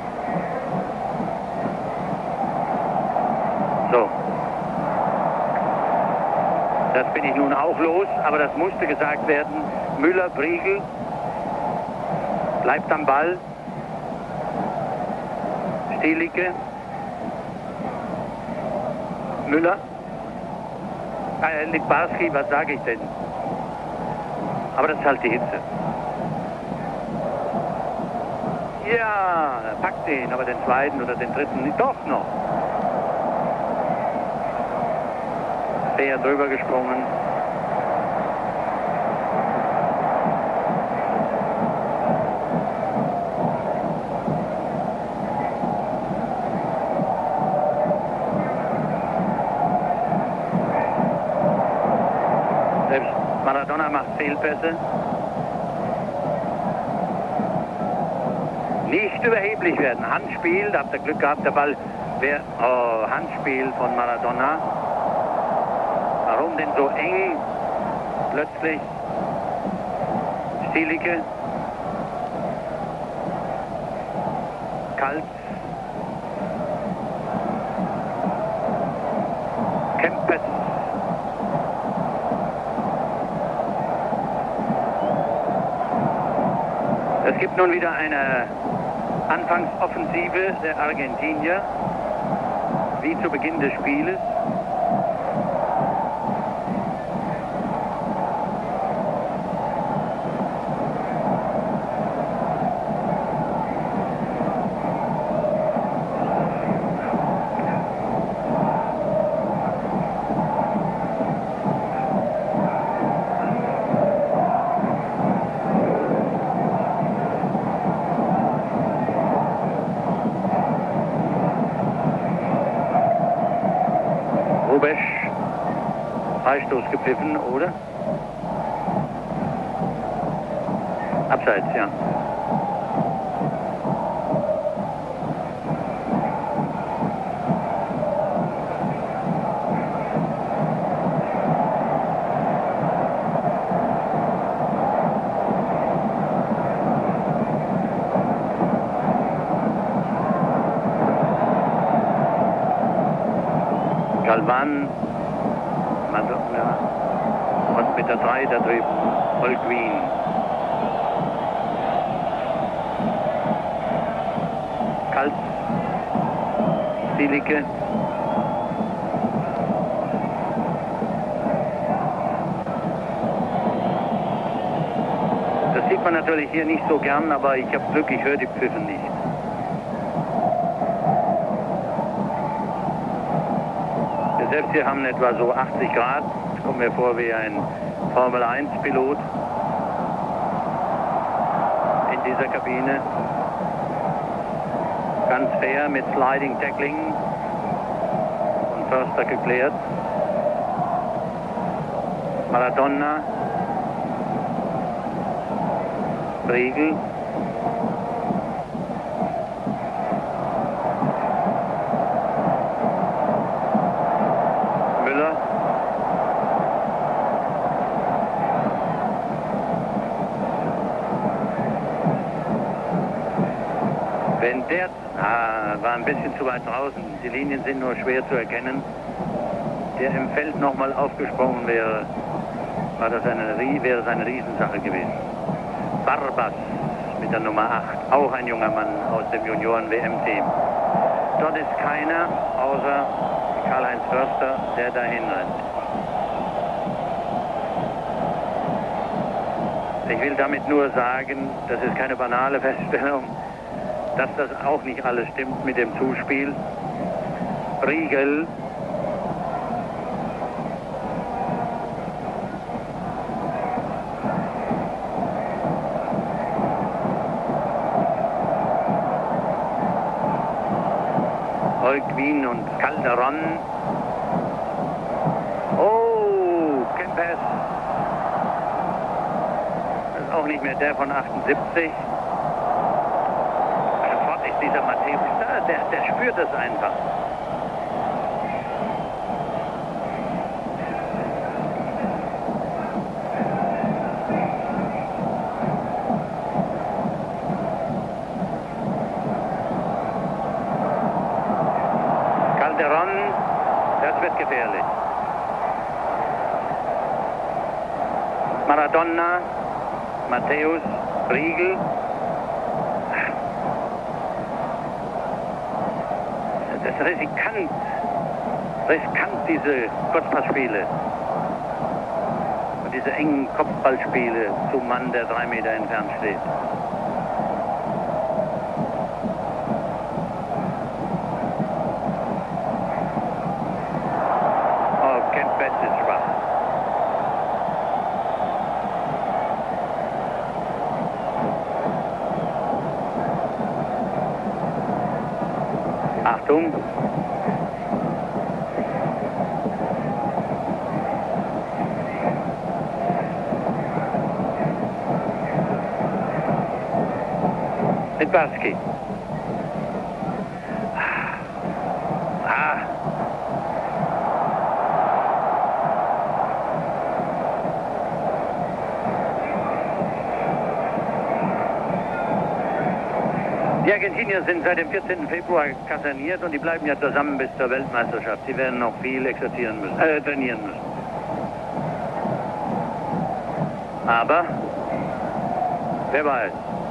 So. Das bin ich nun auch los, aber das musste gesagt werden. Müller, Briegel, bleibt am Ball. Stielicke. Müller. Äh, Litbarski, was sage ich denn? Aber das ist halt die Hitze. Ja, er packt den, aber den zweiten oder den dritten nicht, doch noch. Sehr drüber gesprungen. Selbst Maradona macht Fehlpässe. Nicht überheblich werden. Handspiel, da habt ihr Glück gehabt, der Ball wäre oh, Handspiel von Maradona. Warum denn so eng? Plötzlich Stielicke. Kalt. Kempes. Es gibt nun wieder eine Anfangsoffensive der Argentinier, wie zu Beginn des Spieles. Freistoß gepfiffen, oder? Abseits, ja. Galvan. Und mit der drei da drüben, Holguin. Kalt. Zielicke. Das sieht man natürlich hier nicht so gern, aber ich habe Glück, ich höre die Pfiffe nicht. Wir selbst hier haben etwa so achtzig Grad. Das kommt mir vor wie ein Formel eins Pilot in dieser Kabine. Ganz fair mit Sliding Tackling und Förster geklärt. Maradona, Riegel, Müller, wenn der ah, war ein bisschen zu weit draußen, die Linien sind nur schwer zu erkennen, der im Feld nochmal aufgesprungen wäre, war das eine, wäre es eine Riesensache gewesen. Barbas mit der Nummer acht, auch ein junger Mann aus dem Junioren-W M-Team. Dort ist keiner, außer Karl-Heinz Förster, der dahin rennt. Ich will damit nur sagen, das ist keine banale Feststellung, dass das auch nicht alles stimmt mit dem Zuspiel. Riegel Holguin und Calderon. Oh, Kempes. Das ist auch nicht mehr der von achtundsiebzig. Sofort ist dieser Matthäus da, der, der spürt es einfach. Calderon, das wird gefährlich. Maradona, Matthäus, Riegel. Das ist riskant, riskant diese Kurzpassspiele und diese engen Kopfballspiele zum Mann, der drei Meter entfernt steht. Achtung! Litbarski. Ah. Die Argentinier sind seit dem vierzehnten Februar kaserniert und die bleiben ja zusammen bis zur Weltmeisterschaft. Sie werden noch viel exerzieren müssen, äh, trainieren müssen. Aber, wer weiß.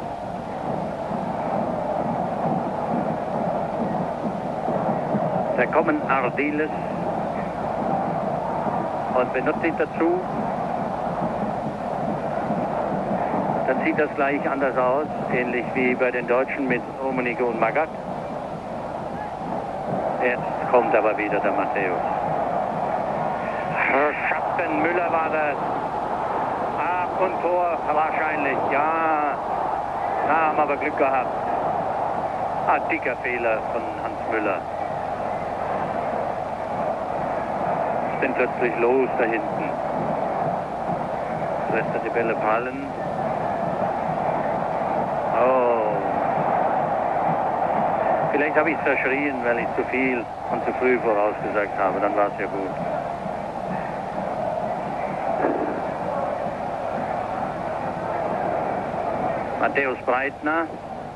Da kommen Ardiles und benutzt ihn dazu. Dann sieht das gleich anders aus, ähnlich wie bei den Deutschen mit Rummenigge und Magath. Jetzt kommt aber wieder der Matthäus. Schatten, Müller war das. Ach, und Tor wahrscheinlich, ja. Da haben wir aber Glück gehabt. Ah, dicker Fehler von Hans Müller. Was ist denn plötzlich los da hinten? Lässt er die Bälle fallen. Oh. Vielleicht habe ich es verschrien, weil ich zu viel und zu früh vorausgesagt habe. Dann war es ja gut. Matthäus Breitner.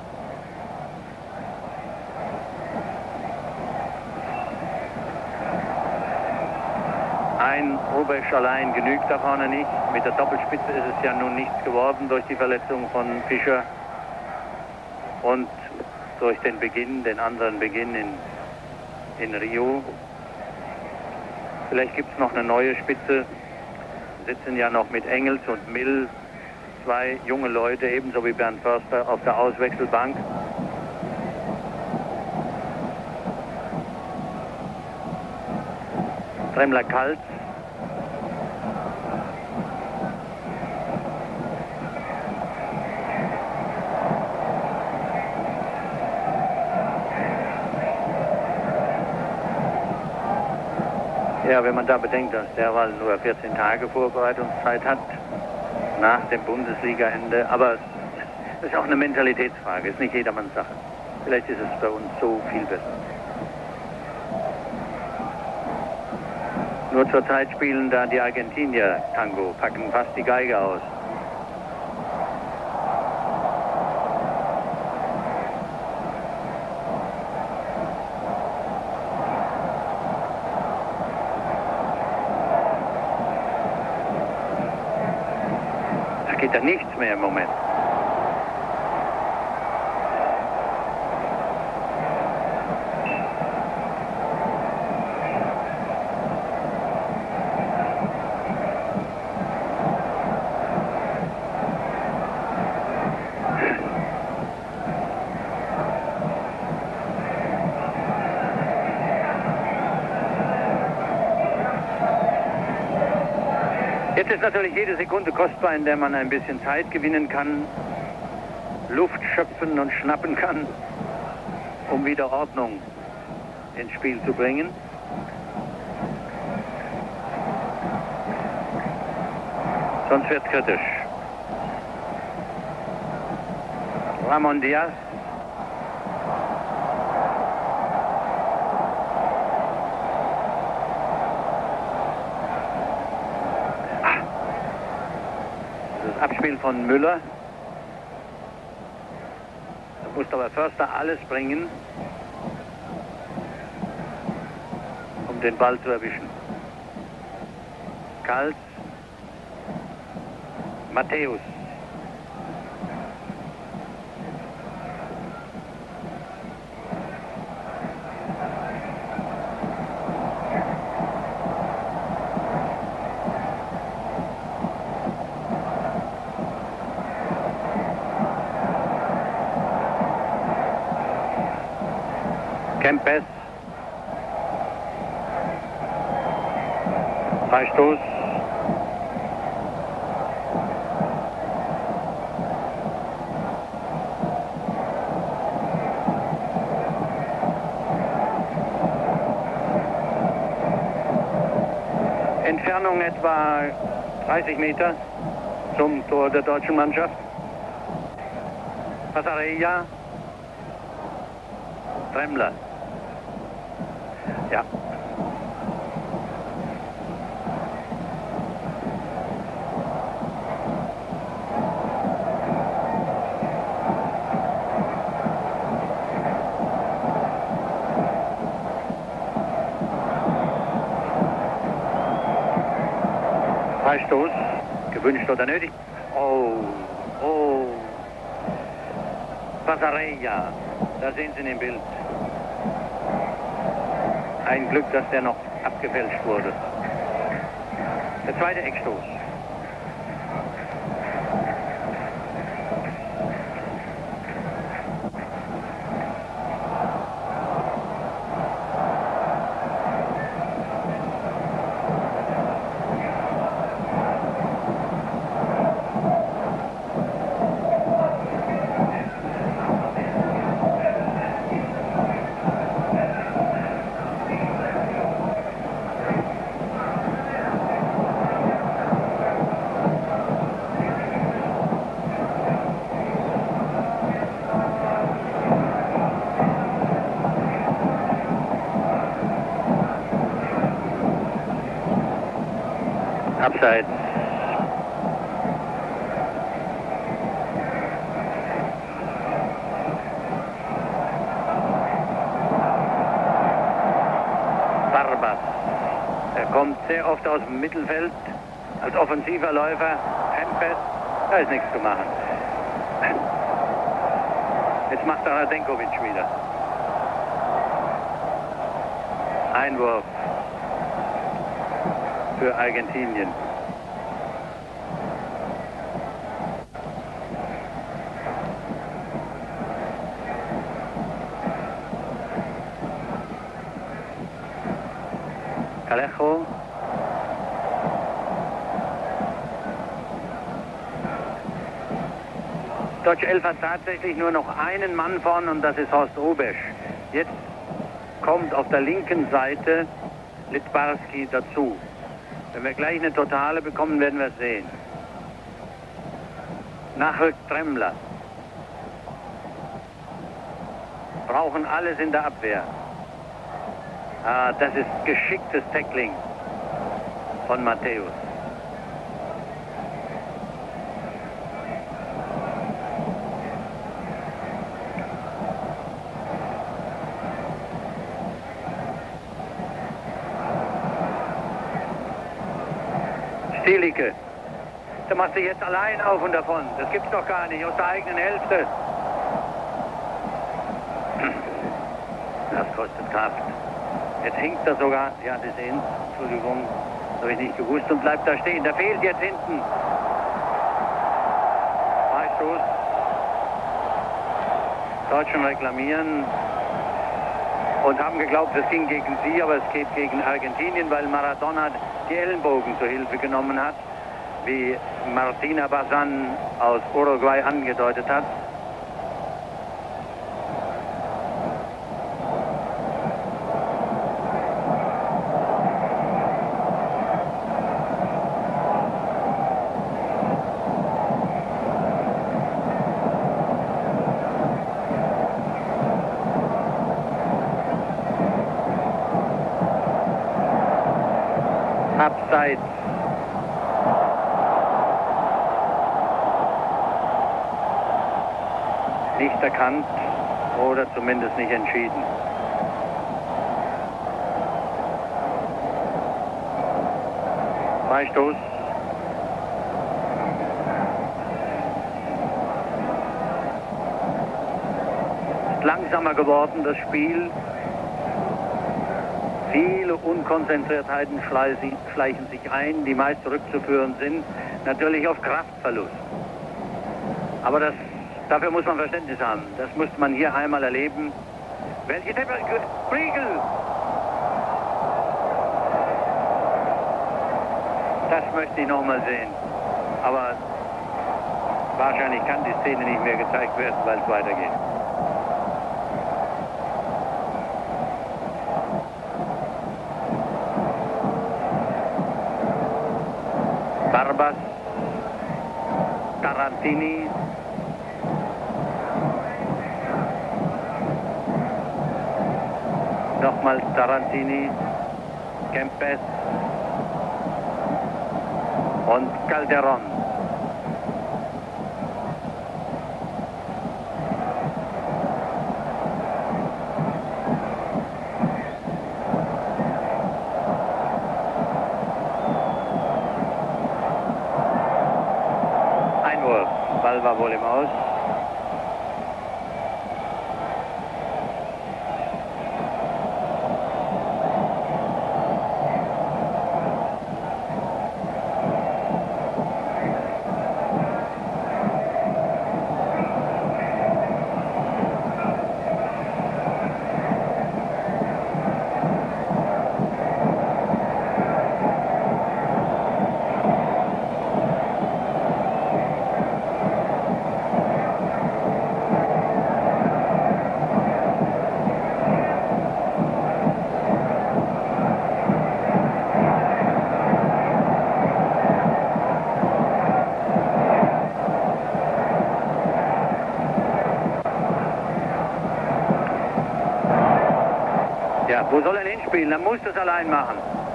Ein Rubesch allein genügt da vorne nicht. Mit der Doppelspitze ist es ja nun nichts geworden durch die Verletzung von Fischer. Und durch den Beginn, den anderen Beginn in in Rio. Vielleicht gibt es noch eine neue Spitze. Wir sitzen ja noch mit Engels und Mill, zwei junge Leute, ebenso wie Bernd Förster auf der Auswechselbank. Tremmler Kalt. Ja, wenn man da bedenkt, dass derweil nur vierzehn Tage Vorbereitungszeit hat, nach dem Bundesliga-Ende. Aber es ist auch eine Mentalitätsfrage, ist nicht jedermanns Sache. Vielleicht ist es bei uns so viel besser. Nur zurzeit spielen da die Argentinier Tango, packen fast die Geige aus. Geht da nichts mehr im Moment. Jetzt ist natürlich jede Sekunde kostbar, in der man ein bisschen Zeit gewinnen kann, Luft schöpfen und schnappen kann, um wieder Ordnung ins Spiel zu bringen. Sonst wird es kritisch. Ramon Diaz. Abspiel von Müller. Da muss aber Förster alles bringen, um den Ball zu erwischen. Kalt. Matthäus. Kempes. Freistoß. Entfernung etwa dreißig Meter zum Tor der deutschen Mannschaft. Passarella. Tremmler. Ja. Freistoß, gewünscht oder nötig. Oh, oh. Passarella, da sehen Sie ihn im Bild. Ein Glück, dass der noch abgefälscht wurde. Der zweite Eckstoß. Abseits. Barbas. Er kommt sehr oft aus dem Mittelfeld als offensiver Läufer. Hempes. Da ist nichts zu machen. Jetzt macht er Radenkovic wieder. Einwurf für Argentinien. Callejo. Deutsche Elf hat tatsächlich nur noch einen Mann vorn und das ist Horst Hrubesch. Jetzt kommt auf der linken Seite Littbarski dazu. Wenn wir gleich eine Totale bekommen, werden wir es sehen. Nachrückt Tremmler. Brauchen alles in der Abwehr. Ah, das ist geschicktes Tackling von Matthäus. Stielicke. Der macht sich jetzt allein auf und davon. Das gibt's doch gar nicht, aus der eigenen Hälfte. Das kostet Kraft. Jetzt hinkt er sogar. Ja, Sie sehen. Entschuldigung, das habe ich nicht gewusst und bleibt da stehen. Der fehlt jetzt hinten. Freistoß. Deutschen reklamieren und haben geglaubt, es ging gegen sie, aber es geht gegen Argentinien, weil Maradona die Ellenbogen zur Hilfe genommen hat, wie Martina Bazan aus Uruguay angedeutet hat. Abseits. Nicht erkannt oder zumindest nicht entschieden. Freistoß. Ist langsamer geworden, das Spiel. Viele Unkonzentriertheiten schleichen sich ein, die meist zurückzuführen sind, natürlich auf Kraftverlust. Aber das, dafür muss man Verständnis haben. Das muss man hier einmal erleben. Welche Briegel! Das möchte ich noch mal sehen. Aber wahrscheinlich kann die Szene nicht mehr gezeigt werden, weil es weitergeht. Barbas, Tarantini, nochmals Tarantini, Kempes und Calderon. Ball war wohl im Aus. Ja, wo soll er hinspielen? Er muss das allein machen.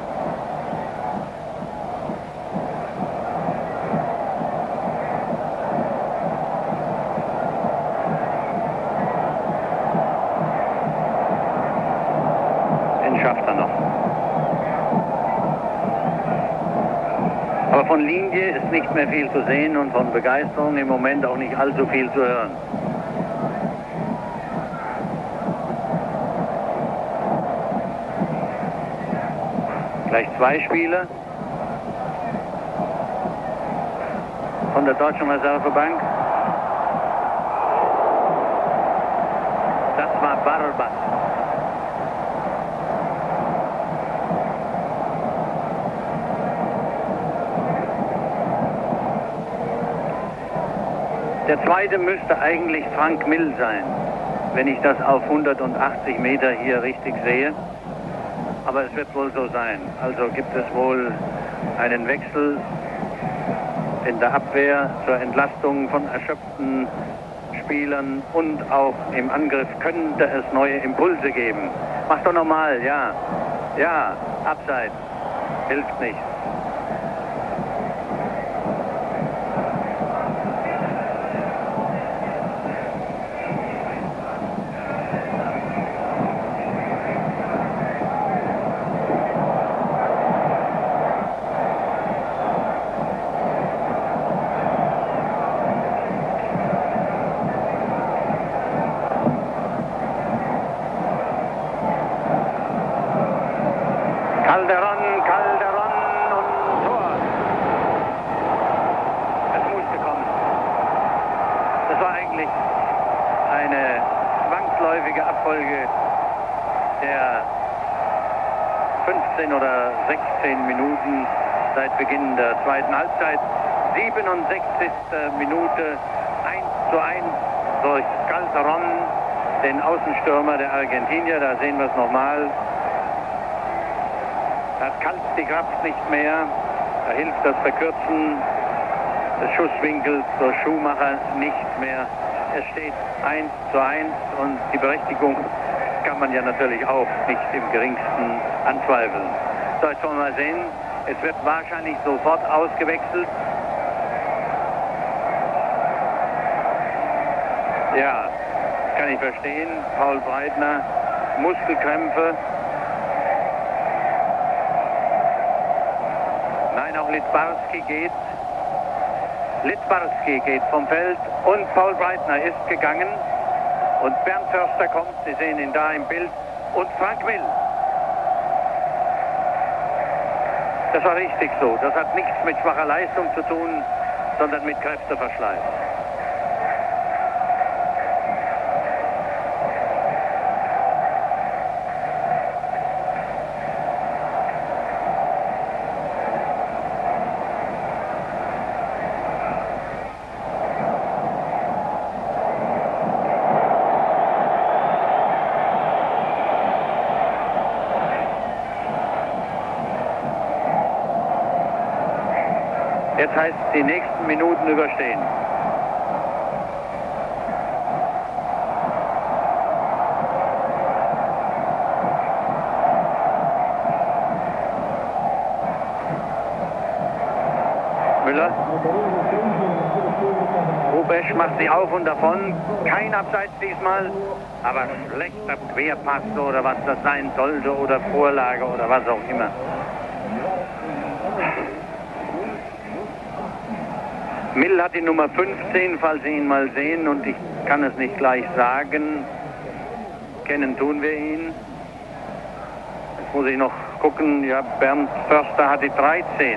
Den schafft er noch. Aber von Linie ist nicht mehr viel zu sehen und von Begeisterung im Moment auch nicht allzu viel zu hören. Gleich zwei Spieler von der deutschen Reservebank. Das war Barbas. Der zweite müsste eigentlich Frank Mill sein, wenn ich das auf hundertachtzig Meter hier richtig sehe. Aber es wird wohl so sein. Also gibt es wohl einen Wechsel in der Abwehr zur Entlastung von erschöpften Spielern und auch im Angriff könnte es neue Impulse geben. Mach doch nochmal, ja. Ja, Abseits. Hilft nicht. Calderon, Calderon und Tor. Es musste kommen. Das war eigentlich eine zwangsläufige Abfolge der fünfzehn oder sechzehn Minuten seit Beginn der zweiten Halbzeit. siebenundsechzigste Minute, eins zu eins durch Calderon, den Außenstürmer der Argentinier. Da sehen wir es nochmal. Da kann die Kraft nicht mehr. Da hilft das Verkürzen des Schusswinkels durch Schumacher nicht mehr. Es steht eins zu eins und die Berechtigung kann man ja natürlich auch nicht im geringsten anzweifeln. So, jetzt wollen wir mal sehen. Es wird wahrscheinlich sofort ausgewechselt. Ja, kann ich verstehen. Paul Breitner, Muskelkrämpfe. Littbarski geht. Littbarski geht vom Feld und Paul Breitner ist gegangen. Und Bernd Förster kommt, Sie sehen ihn da im Bild. Und Frank Mill. Das war richtig so. Das hat nichts mit schwacher Leistung zu tun, sondern mit Kräfteverschleiß. Jetzt heißt es die nächsten Minuten überstehen. Müller. Rubesch macht sie auf und davon. Kein Abseits diesmal, aber schlechter Querpass oder was das sein sollte oder Vorlage oder was auch immer. Mill hat die Nummer fünfzehn, falls Sie ihn mal sehen, und ich kann es nicht gleich sagen. Kennen tun wir ihn. Jetzt muss ich noch gucken. Ja, Bernd Förster hat die dreizehn.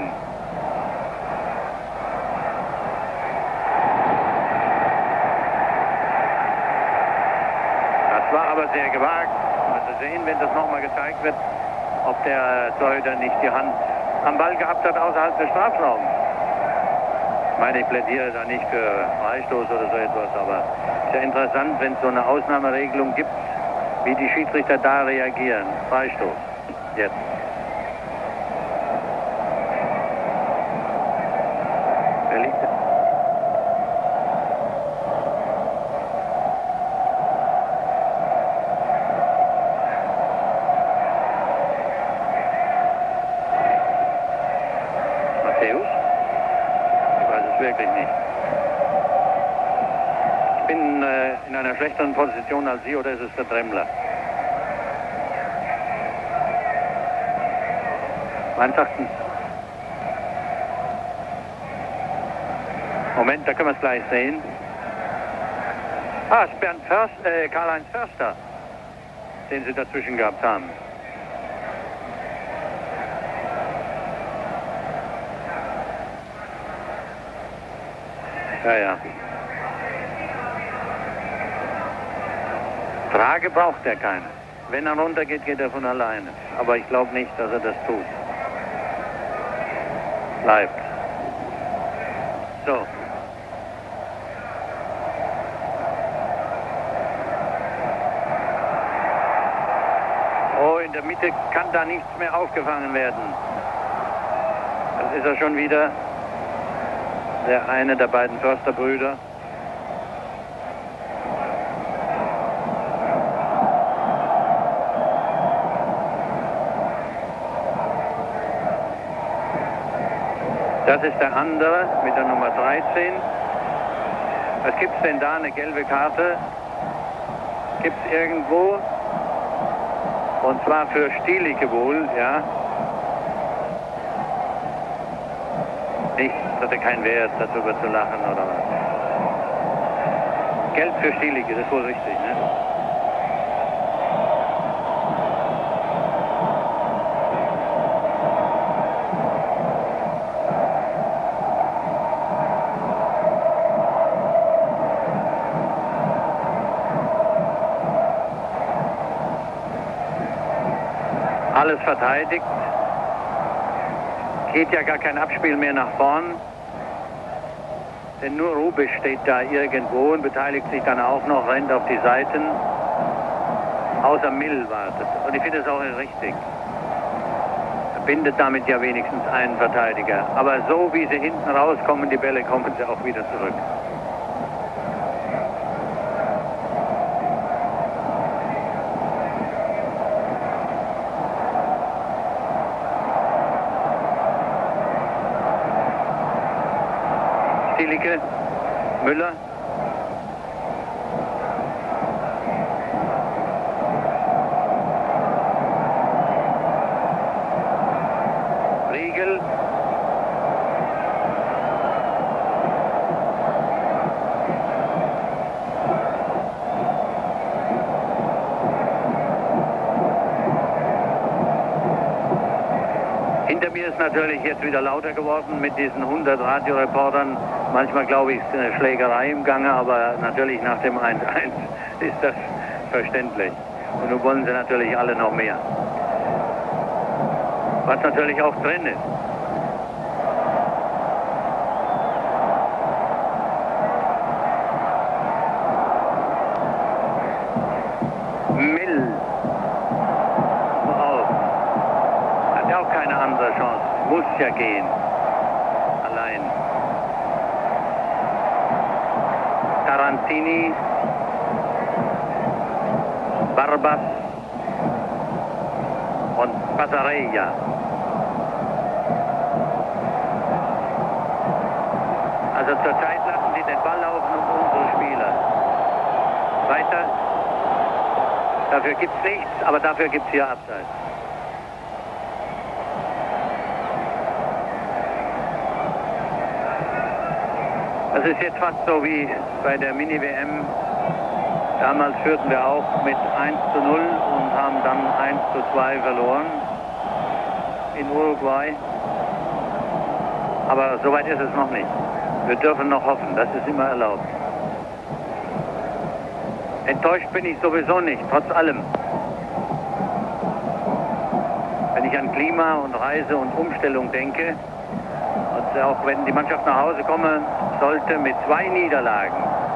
Das war aber sehr gewagt. Wir sehen, wenn das nochmal gezeigt wird, ob der Torhüter nicht die Hand am Ball gehabt hat außerhalb des Strafraums. Ich meine, ich plädiere da nicht für Freistoß oder so etwas, aber es ist ja interessant, wenn es so eine Ausnahmeregelung gibt, wie die Schiedsrichter da reagieren. Freistoß. Jetzt. Wer liegt denn? Matthäus? Wirklich nicht. Ich bin äh, in einer schlechteren Position als Sie, oder ist es der Dremmler? Meines Erachtens. Moment, da können wir es gleich sehen. Ah, es ist Bernd Förster, äh, Karl-Heinz Förster, den Sie dazwischen gehabt haben. Ja, ja. Trage braucht er keine. Wenn er runtergeht, geht er von alleine. Aber ich glaube nicht, dass er das tut. Bleibt. So. Oh, in der Mitte kann da nichts mehr aufgefangen werden. Das ist er schon wieder. Der eine der beiden Försterbrüder. Das ist der andere mit der Nummer dreizehn. Was gibt es denn da? Eine gelbe Karte? Gibt es irgendwo? Und zwar für Stielicke wohl, ja. Nicht, hatte keinen Wert, darüber zu lachen oder was. Gelb für Stielicke, das ist wohl richtig, ne? Alles verteidigt. Geht ja gar kein Abspiel mehr nach vorn. Denn nur Rubisch steht da irgendwo und beteiligt sich dann auch noch, rennt auf die Seiten. Außer Mill wartet. Und ich finde es auch richtig. Er bindet damit ja wenigstens einen Verteidiger. Aber so wie sie hinten rauskommen, die Bälle, kommen sie auch wieder zurück. Stielicke, Müller. Riegel. Hinter mir ist natürlich jetzt wieder lauter geworden mit diesen hundert Radioreportern. Manchmal glaube ich, ist eine Schlägerei im Gange, aber natürlich nach dem eins eins ist das verständlich. Und nun wollen sie natürlich alle noch mehr. Was natürlich auch drin ist. Mill. Auf. Hat ja auch keine andere Chance. Muss ja gehen. Allein. Tarantini, Barbas und Pasarella. Also zurzeit lassen sie den Ball laufen und unsere Spieler. Weiter. Dafür gibt es nichts, aber dafür gibt es hier Abseits. Das ist jetzt fast so wie bei der Mini-W M. Damals führten wir auch mit eins zu null und haben dann eins zu zwei verloren in Uruguay. Aber soweit ist es noch nicht. Wir dürfen noch hoffen, das ist immer erlaubt. Enttäuscht bin ich sowieso nicht, trotz allem. Wenn ich an Klima und Reise und Umstellung denke, und auch wenn die Mannschaft nach Hause kommen sollte mit zwei Niederlagen,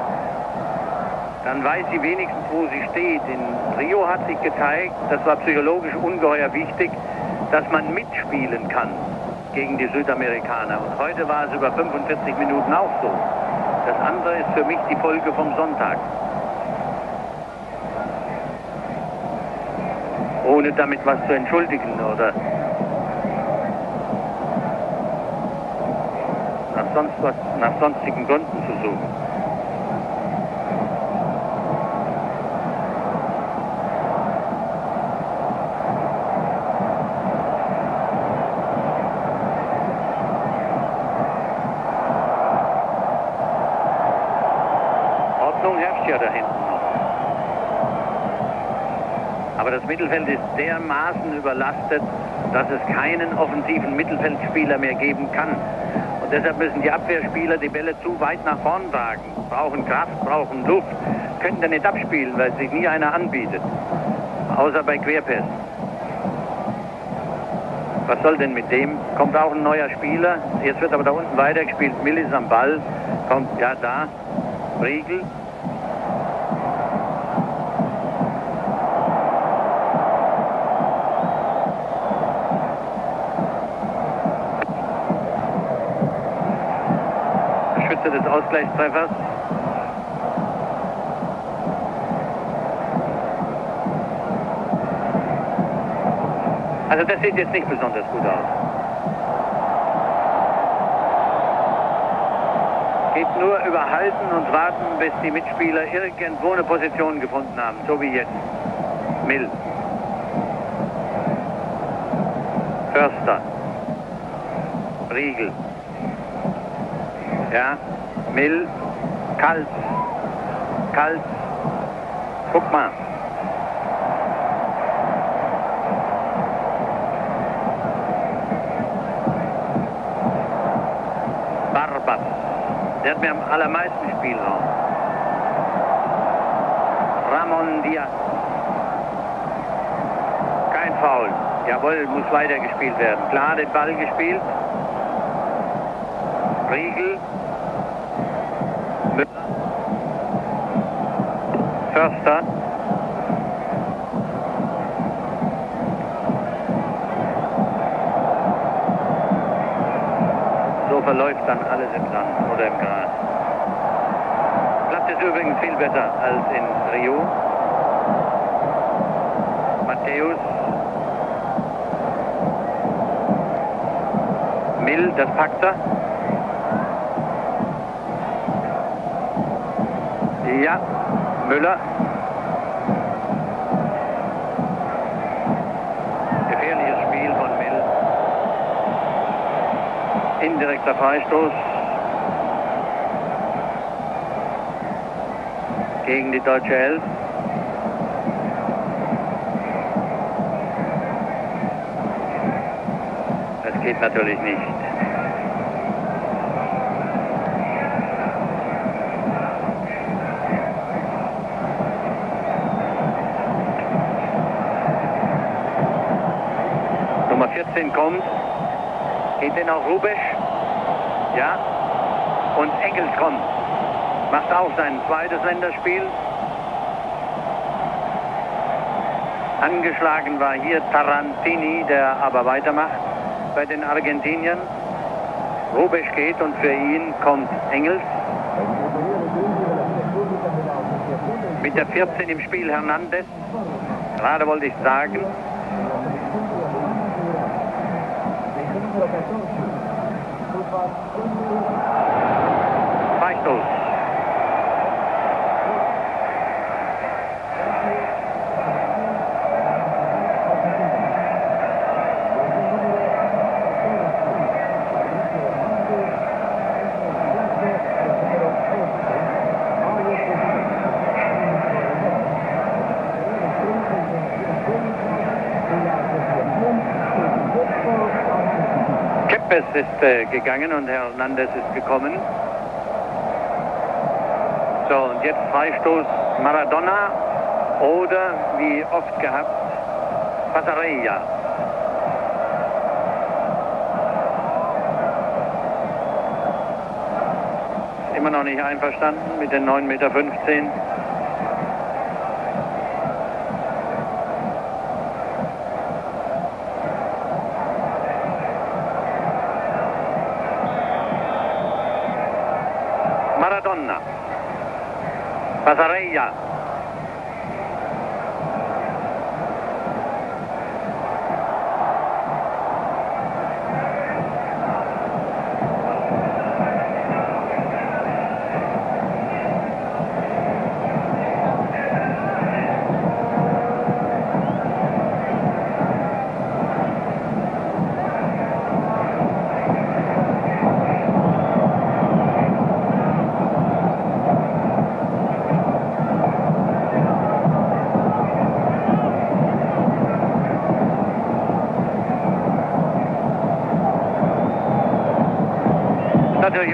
dann weiß sie wenigstens, wo sie steht. In Rio hat sich gezeigt, das war psychologisch ungeheuer wichtig, dass man mitspielen kann gegen die Südamerikaner. Und heute war es über fünfundvierzig Minuten auch so. Das andere ist für mich die Folge vom Sonntag. Ohne damit was zu entschuldigen oder nach, sonst was, nach sonstigen Gründen zu suchen. Ordnung herrscht ja da hinten noch. Aber das Mittelfeld ist dermaßen überlastet, dass es keinen offensiven Mittelfeldspieler mehr geben kann. Und Deshalb müssen die Abwehrspieler die Bälle zu weit nach vorn tragen. Brauchen Kraft, brauchen Luft. Können dann nicht abspielen, weil sich nie einer anbietet. Außer bei Querpässen. Was soll denn mit dem? Kommt auch ein neuer Spieler. Jetzt wird aber da unten weitergespielt. Mill ist am Ball. Kommt, ja, da. Riegel. Schütze des Ausgleichstreffers. Also das sieht jetzt nicht besonders gut aus. Geht nur über Halten und Warten, bis die Mitspieler irgendwo eine Position gefunden haben, so wie jetzt. Mill. Förster. Riegel. Ja, Mill. Kalt. Kalt. Guck mal. Der hat mir am allermeisten Spielraum. Ramon Diaz. Kein Foul. Jawohl, muss weitergespielt werden. Klar den Ball gespielt. Riegel. Müller. Förster. So verläuft dann alles im Sand oder im Gras. Platz ist übrigens viel besser als in Rio. Matthäus. Mill, das packt er. Ja, Müller. Gefährliches Spiel von Mill. Indirekter Freistoß gegen die deutsche Elf. Das geht natürlich nicht. Nummer vierzehn kommt. Geht denn auch Rubesch? Ja. Und Engels kommt. Macht auch sein zweites Länderspiel. Angeschlagen war hier Tarantini, der aber weitermacht bei den Argentiniern. Rubesch geht und für ihn kommt Engels. Mit der vierzehn im Spiel Hernandez. Gerade wollte ich sagen. Freistoß. Kempes ist äh, gegangen und Hernandez ist gekommen. So, und jetzt Freistoß Maradona oder, wie oft gehabt, Passarella. Ist immer noch nicht einverstanden mit den neun Meter fünfzehn. Maradona. Passarella.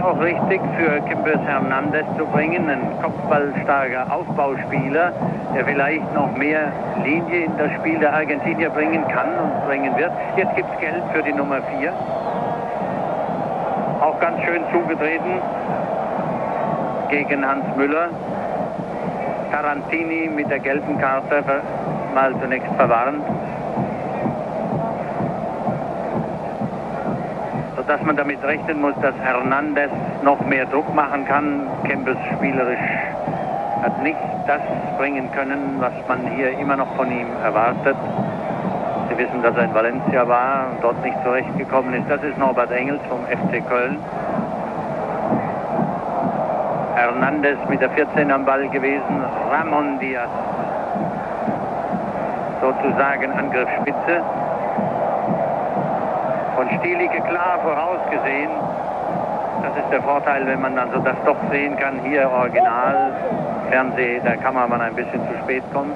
auch richtig, für Quimper Hernandez zu bringen, ein kopfballstarker Aufbauspieler, der vielleicht noch mehr Linie in das Spiel der Argentinier bringen kann und bringen wird. Jetzt gibt es Geld für die Nummer vier. Auch ganz schön zugetreten gegen Hans Müller. Tarantini mit der gelben Karte mal zunächst verwarnt. Sodass man damit rechnen muss, dass Hernandez noch mehr Druck machen kann. Kempes spielerisch hat nicht das bringen können, was man hier immer noch von ihm erwartet. Sie wissen, dass er in Valencia war und dort nicht zurechtgekommen ist. Das ist Norbert Engels vom F C Köln. Hernandez mit der vierzehn am Ball gewesen. Ramon Diaz sozusagen Angriffsspitze. Von Stielicke klar vorausgesehen. Das ist der Vorteil, wenn man dann so das doch sehen kann. Hier Original, Fernseh, der Kameramann ein bisschen zu spät kommt.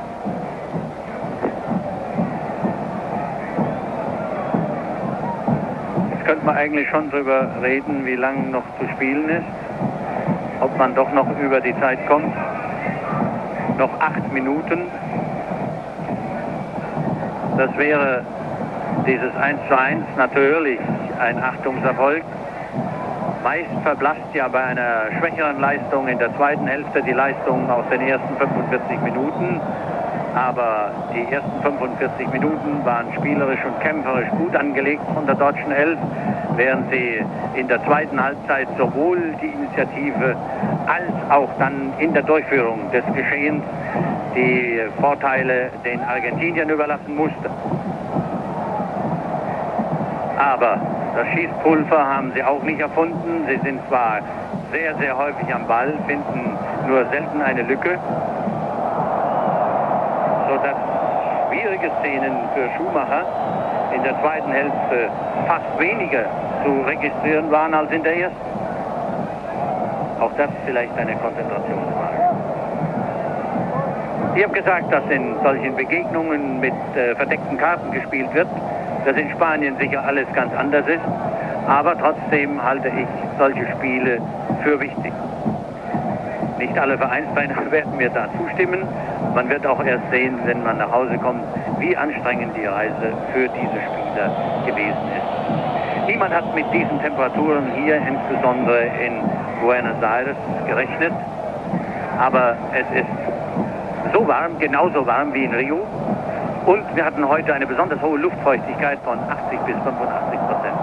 Jetzt könnte man eigentlich schon drüber reden, wie lang noch zu spielen ist. Ob man doch noch über die Zeit kommt. Noch acht Minuten. Das wäre dieses eins zu eins natürlich ein Achtungserfolg. Meist verblasst ja bei einer schwächeren Leistung in der zweiten Hälfte die Leistung aus den ersten fünfundvierzig Minuten. Aber die ersten fünfundvierzig Minuten waren spielerisch und kämpferisch gut angelegt von der deutschen Elf, während sie in der zweiten Halbzeit sowohl die Initiative als auch dann in der Durchführung des Geschehens die Vorteile den Argentiniern überlassen musste. Aber das Schießpulver haben sie auch nicht erfunden. Sie sind zwar sehr, sehr häufig am Ball, finden nur selten eine Lücke, sodass schwierige Szenen für Schumacher in der zweiten Hälfte fast weniger zu registrieren waren als in der ersten. Auch das vielleicht eine Konzentrationsfrage. Ich habe gesagt, dass in solchen Begegnungen mit äh, verdeckten Karten gespielt wird, dass in Spanien sicher alles ganz anders ist, aber trotzdem halte ich solche Spiele für wichtig. Nicht alle Vereinstrainer werden mir da zustimmen. Man wird auch erst sehen, wenn man nach Hause kommt, wie anstrengend die Reise für diese Spieler gewesen ist. Niemand hat mit diesen Temperaturen hier, insbesondere in Buenos Aires, gerechnet. Aber es ist so warm, genauso warm wie in Rio. Und wir hatten heute eine besonders hohe Luftfeuchtigkeit von achtzig bis fünfundachtzig Prozent.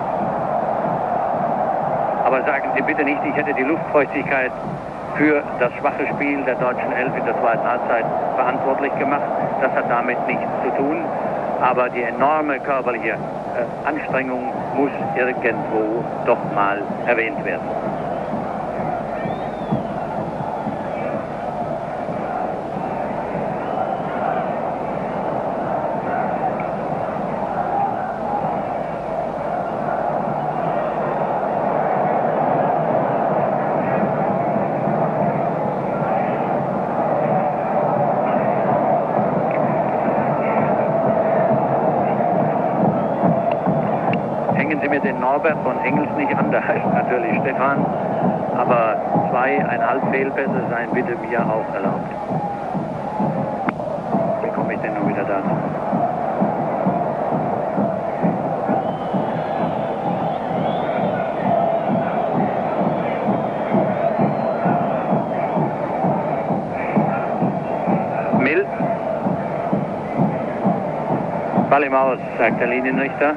Aber sagen Sie bitte nicht, ich hätte die Luftfeuchtigkeit für das schwache Spiel der deutschen Elf in der zweiten Halbzeit verantwortlich gemacht. Das hat damit nichts zu tun. Aber die enorme körperliche äh, Anstrengung muss irgendwo doch mal erwähnt werden. Norbert von Engels nicht an, da heißt natürlich Stefan, aber zweieinhalb Fehlpässe seien bitte mir auch erlaubt. Wie komme ich denn nun wieder dazu? Mild. Ball im Aus, sagt der Linienrichter.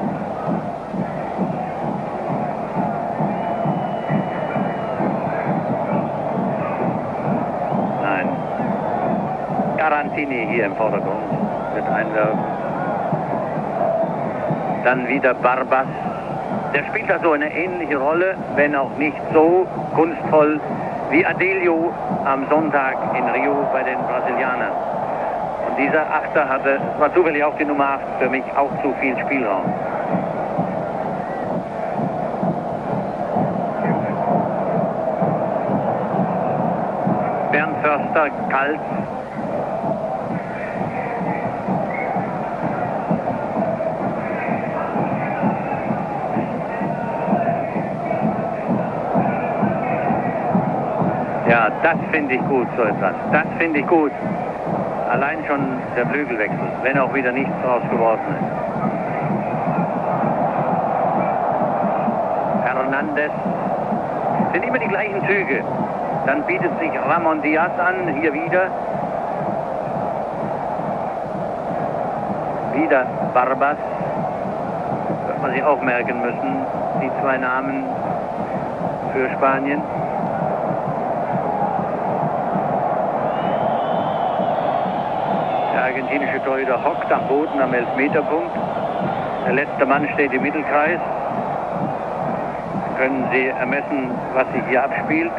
Tarantini hier im Vordergrund mit einwerfen. Dann wieder Barbas. Der spielt also eine ähnliche Rolle, wenn auch nicht so kunstvoll wie Adelio am Sonntag in Rio bei den Brasilianern. Und dieser Achter hatte, es war zufällig auch die Nummer acht, für mich auch zu viel Spielraum. Bernd Förster, kalt. Ja, das finde ich gut, so etwas. Das finde ich gut. Allein schon der Flügelwechsel, wenn auch wieder nichts draus geworden ist. Hernandez. Sind immer die gleichen Züge. Dann bietet sich Ramon Diaz an, hier wieder. Wieder Barbas. Wird man sich auch merken müssen, die zwei Namen für Spanien. Der argentinische Torhüter hockt am Boden am Elfmeterpunkt. Der letzte Mann steht im Mittelkreis. Können Sie ermessen, was sich hier abspielt.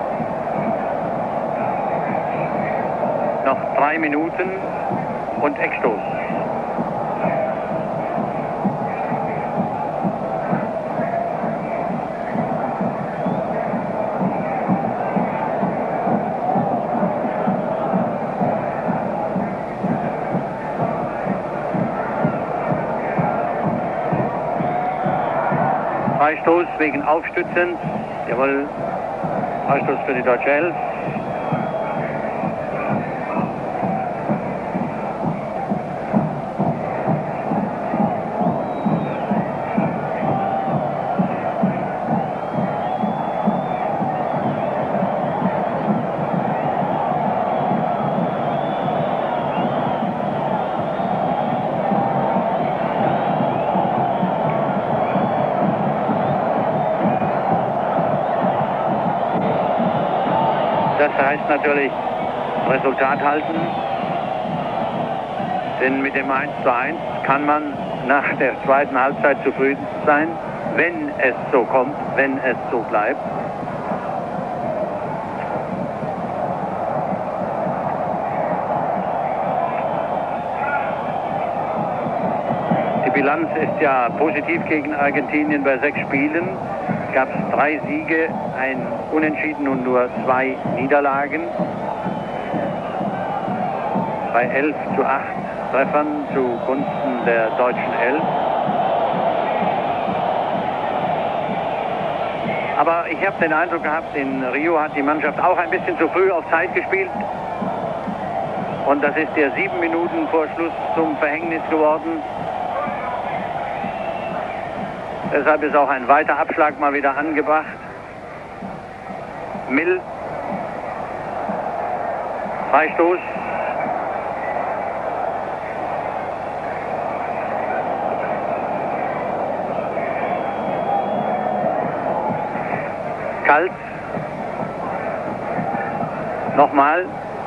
Noch drei Minuten und Eckstoß. Freistoß wegen Aufstützens. Jawohl, Freistoß für die deutsche Elf. Das heißt natürlich Resultat halten, denn mit dem eins zu eins kann man nach der zweiten Halbzeit zufrieden sein, wenn es so kommt, wenn es so bleibt. Die Bilanz ist ja positiv gegen Argentinien bei sechs Spielen. Gab es drei Siege, ein Unentschieden und nur zwei Niederlagen. Bei elf zu acht Treffern zugunsten der deutschen Elf. Aber ich habe den Eindruck gehabt, in Rio hat die Mannschaft auch ein bisschen zu früh auf Zeit gespielt. Und das ist der sieben Minuten vor Schluss zum Verhängnis geworden. Deshalb ist auch ein weiter Abschlag mal wieder angebracht. Mill. Freistoß. Kalt. Nochmal.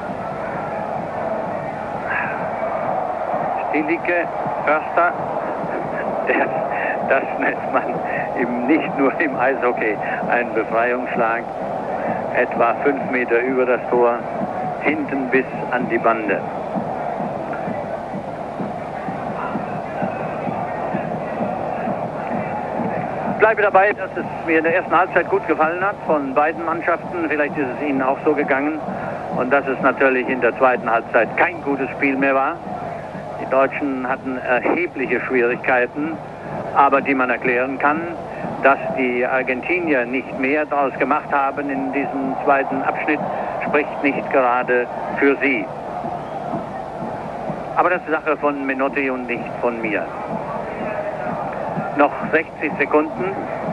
Stielicke. Förster. Der Das nennt man eben nicht nur im Eishockey einen Befreiungsschlag. Etwa fünf Meter über das Tor, hinten bis an die Bande. Ich bleibe dabei, dass es mir in der ersten Halbzeit gut gefallen hat von beiden Mannschaften. Vielleicht ist es Ihnen auch so gegangen. Und dass es natürlich in der zweiten Halbzeit kein gutes Spiel mehr war. Die Deutschen hatten erhebliche Schwierigkeiten, aber die man erklären kann, dass die Argentinier nicht mehr daraus gemacht haben in diesem zweiten Abschnitt, spricht nicht gerade für sie. Aber das ist Sache von Menotti und nicht von mir. Noch sechzig Sekunden.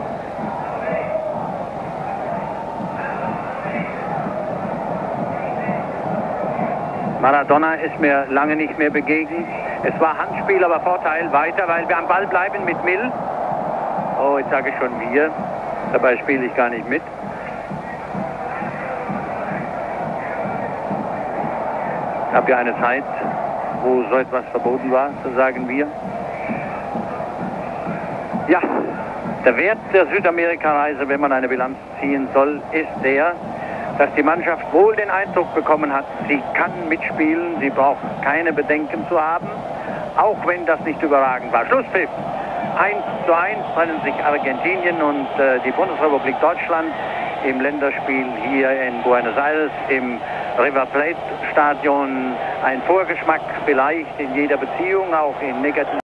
Maradona ist mir lange nicht mehr begegnet. Es war Handspiel, aber Vorteil weiter, weil wir am Ball bleiben mit Mill. Oh, jetzt sage ich schon wir. Dabei spiele ich gar nicht mit. Es gab ja eine Zeit, wo so etwas verboten war, so sagen wir. Ja, der Wert der Südamerika-Reise, wenn man eine Bilanz ziehen soll, ist der, dass die Mannschaft wohl den Eindruck bekommen hat, sie kann mitspielen, sie braucht keine Bedenken zu haben, auch wenn das nicht überragend war. Schlusspfiff. eins zu eins trennen sich Argentinien und äh, die Bundesrepublik Deutschland im Länderspiel hier in Buenos Aires im River Plate Stadion. Ein Vorgeschmack vielleicht in jeder Beziehung, auch in negativen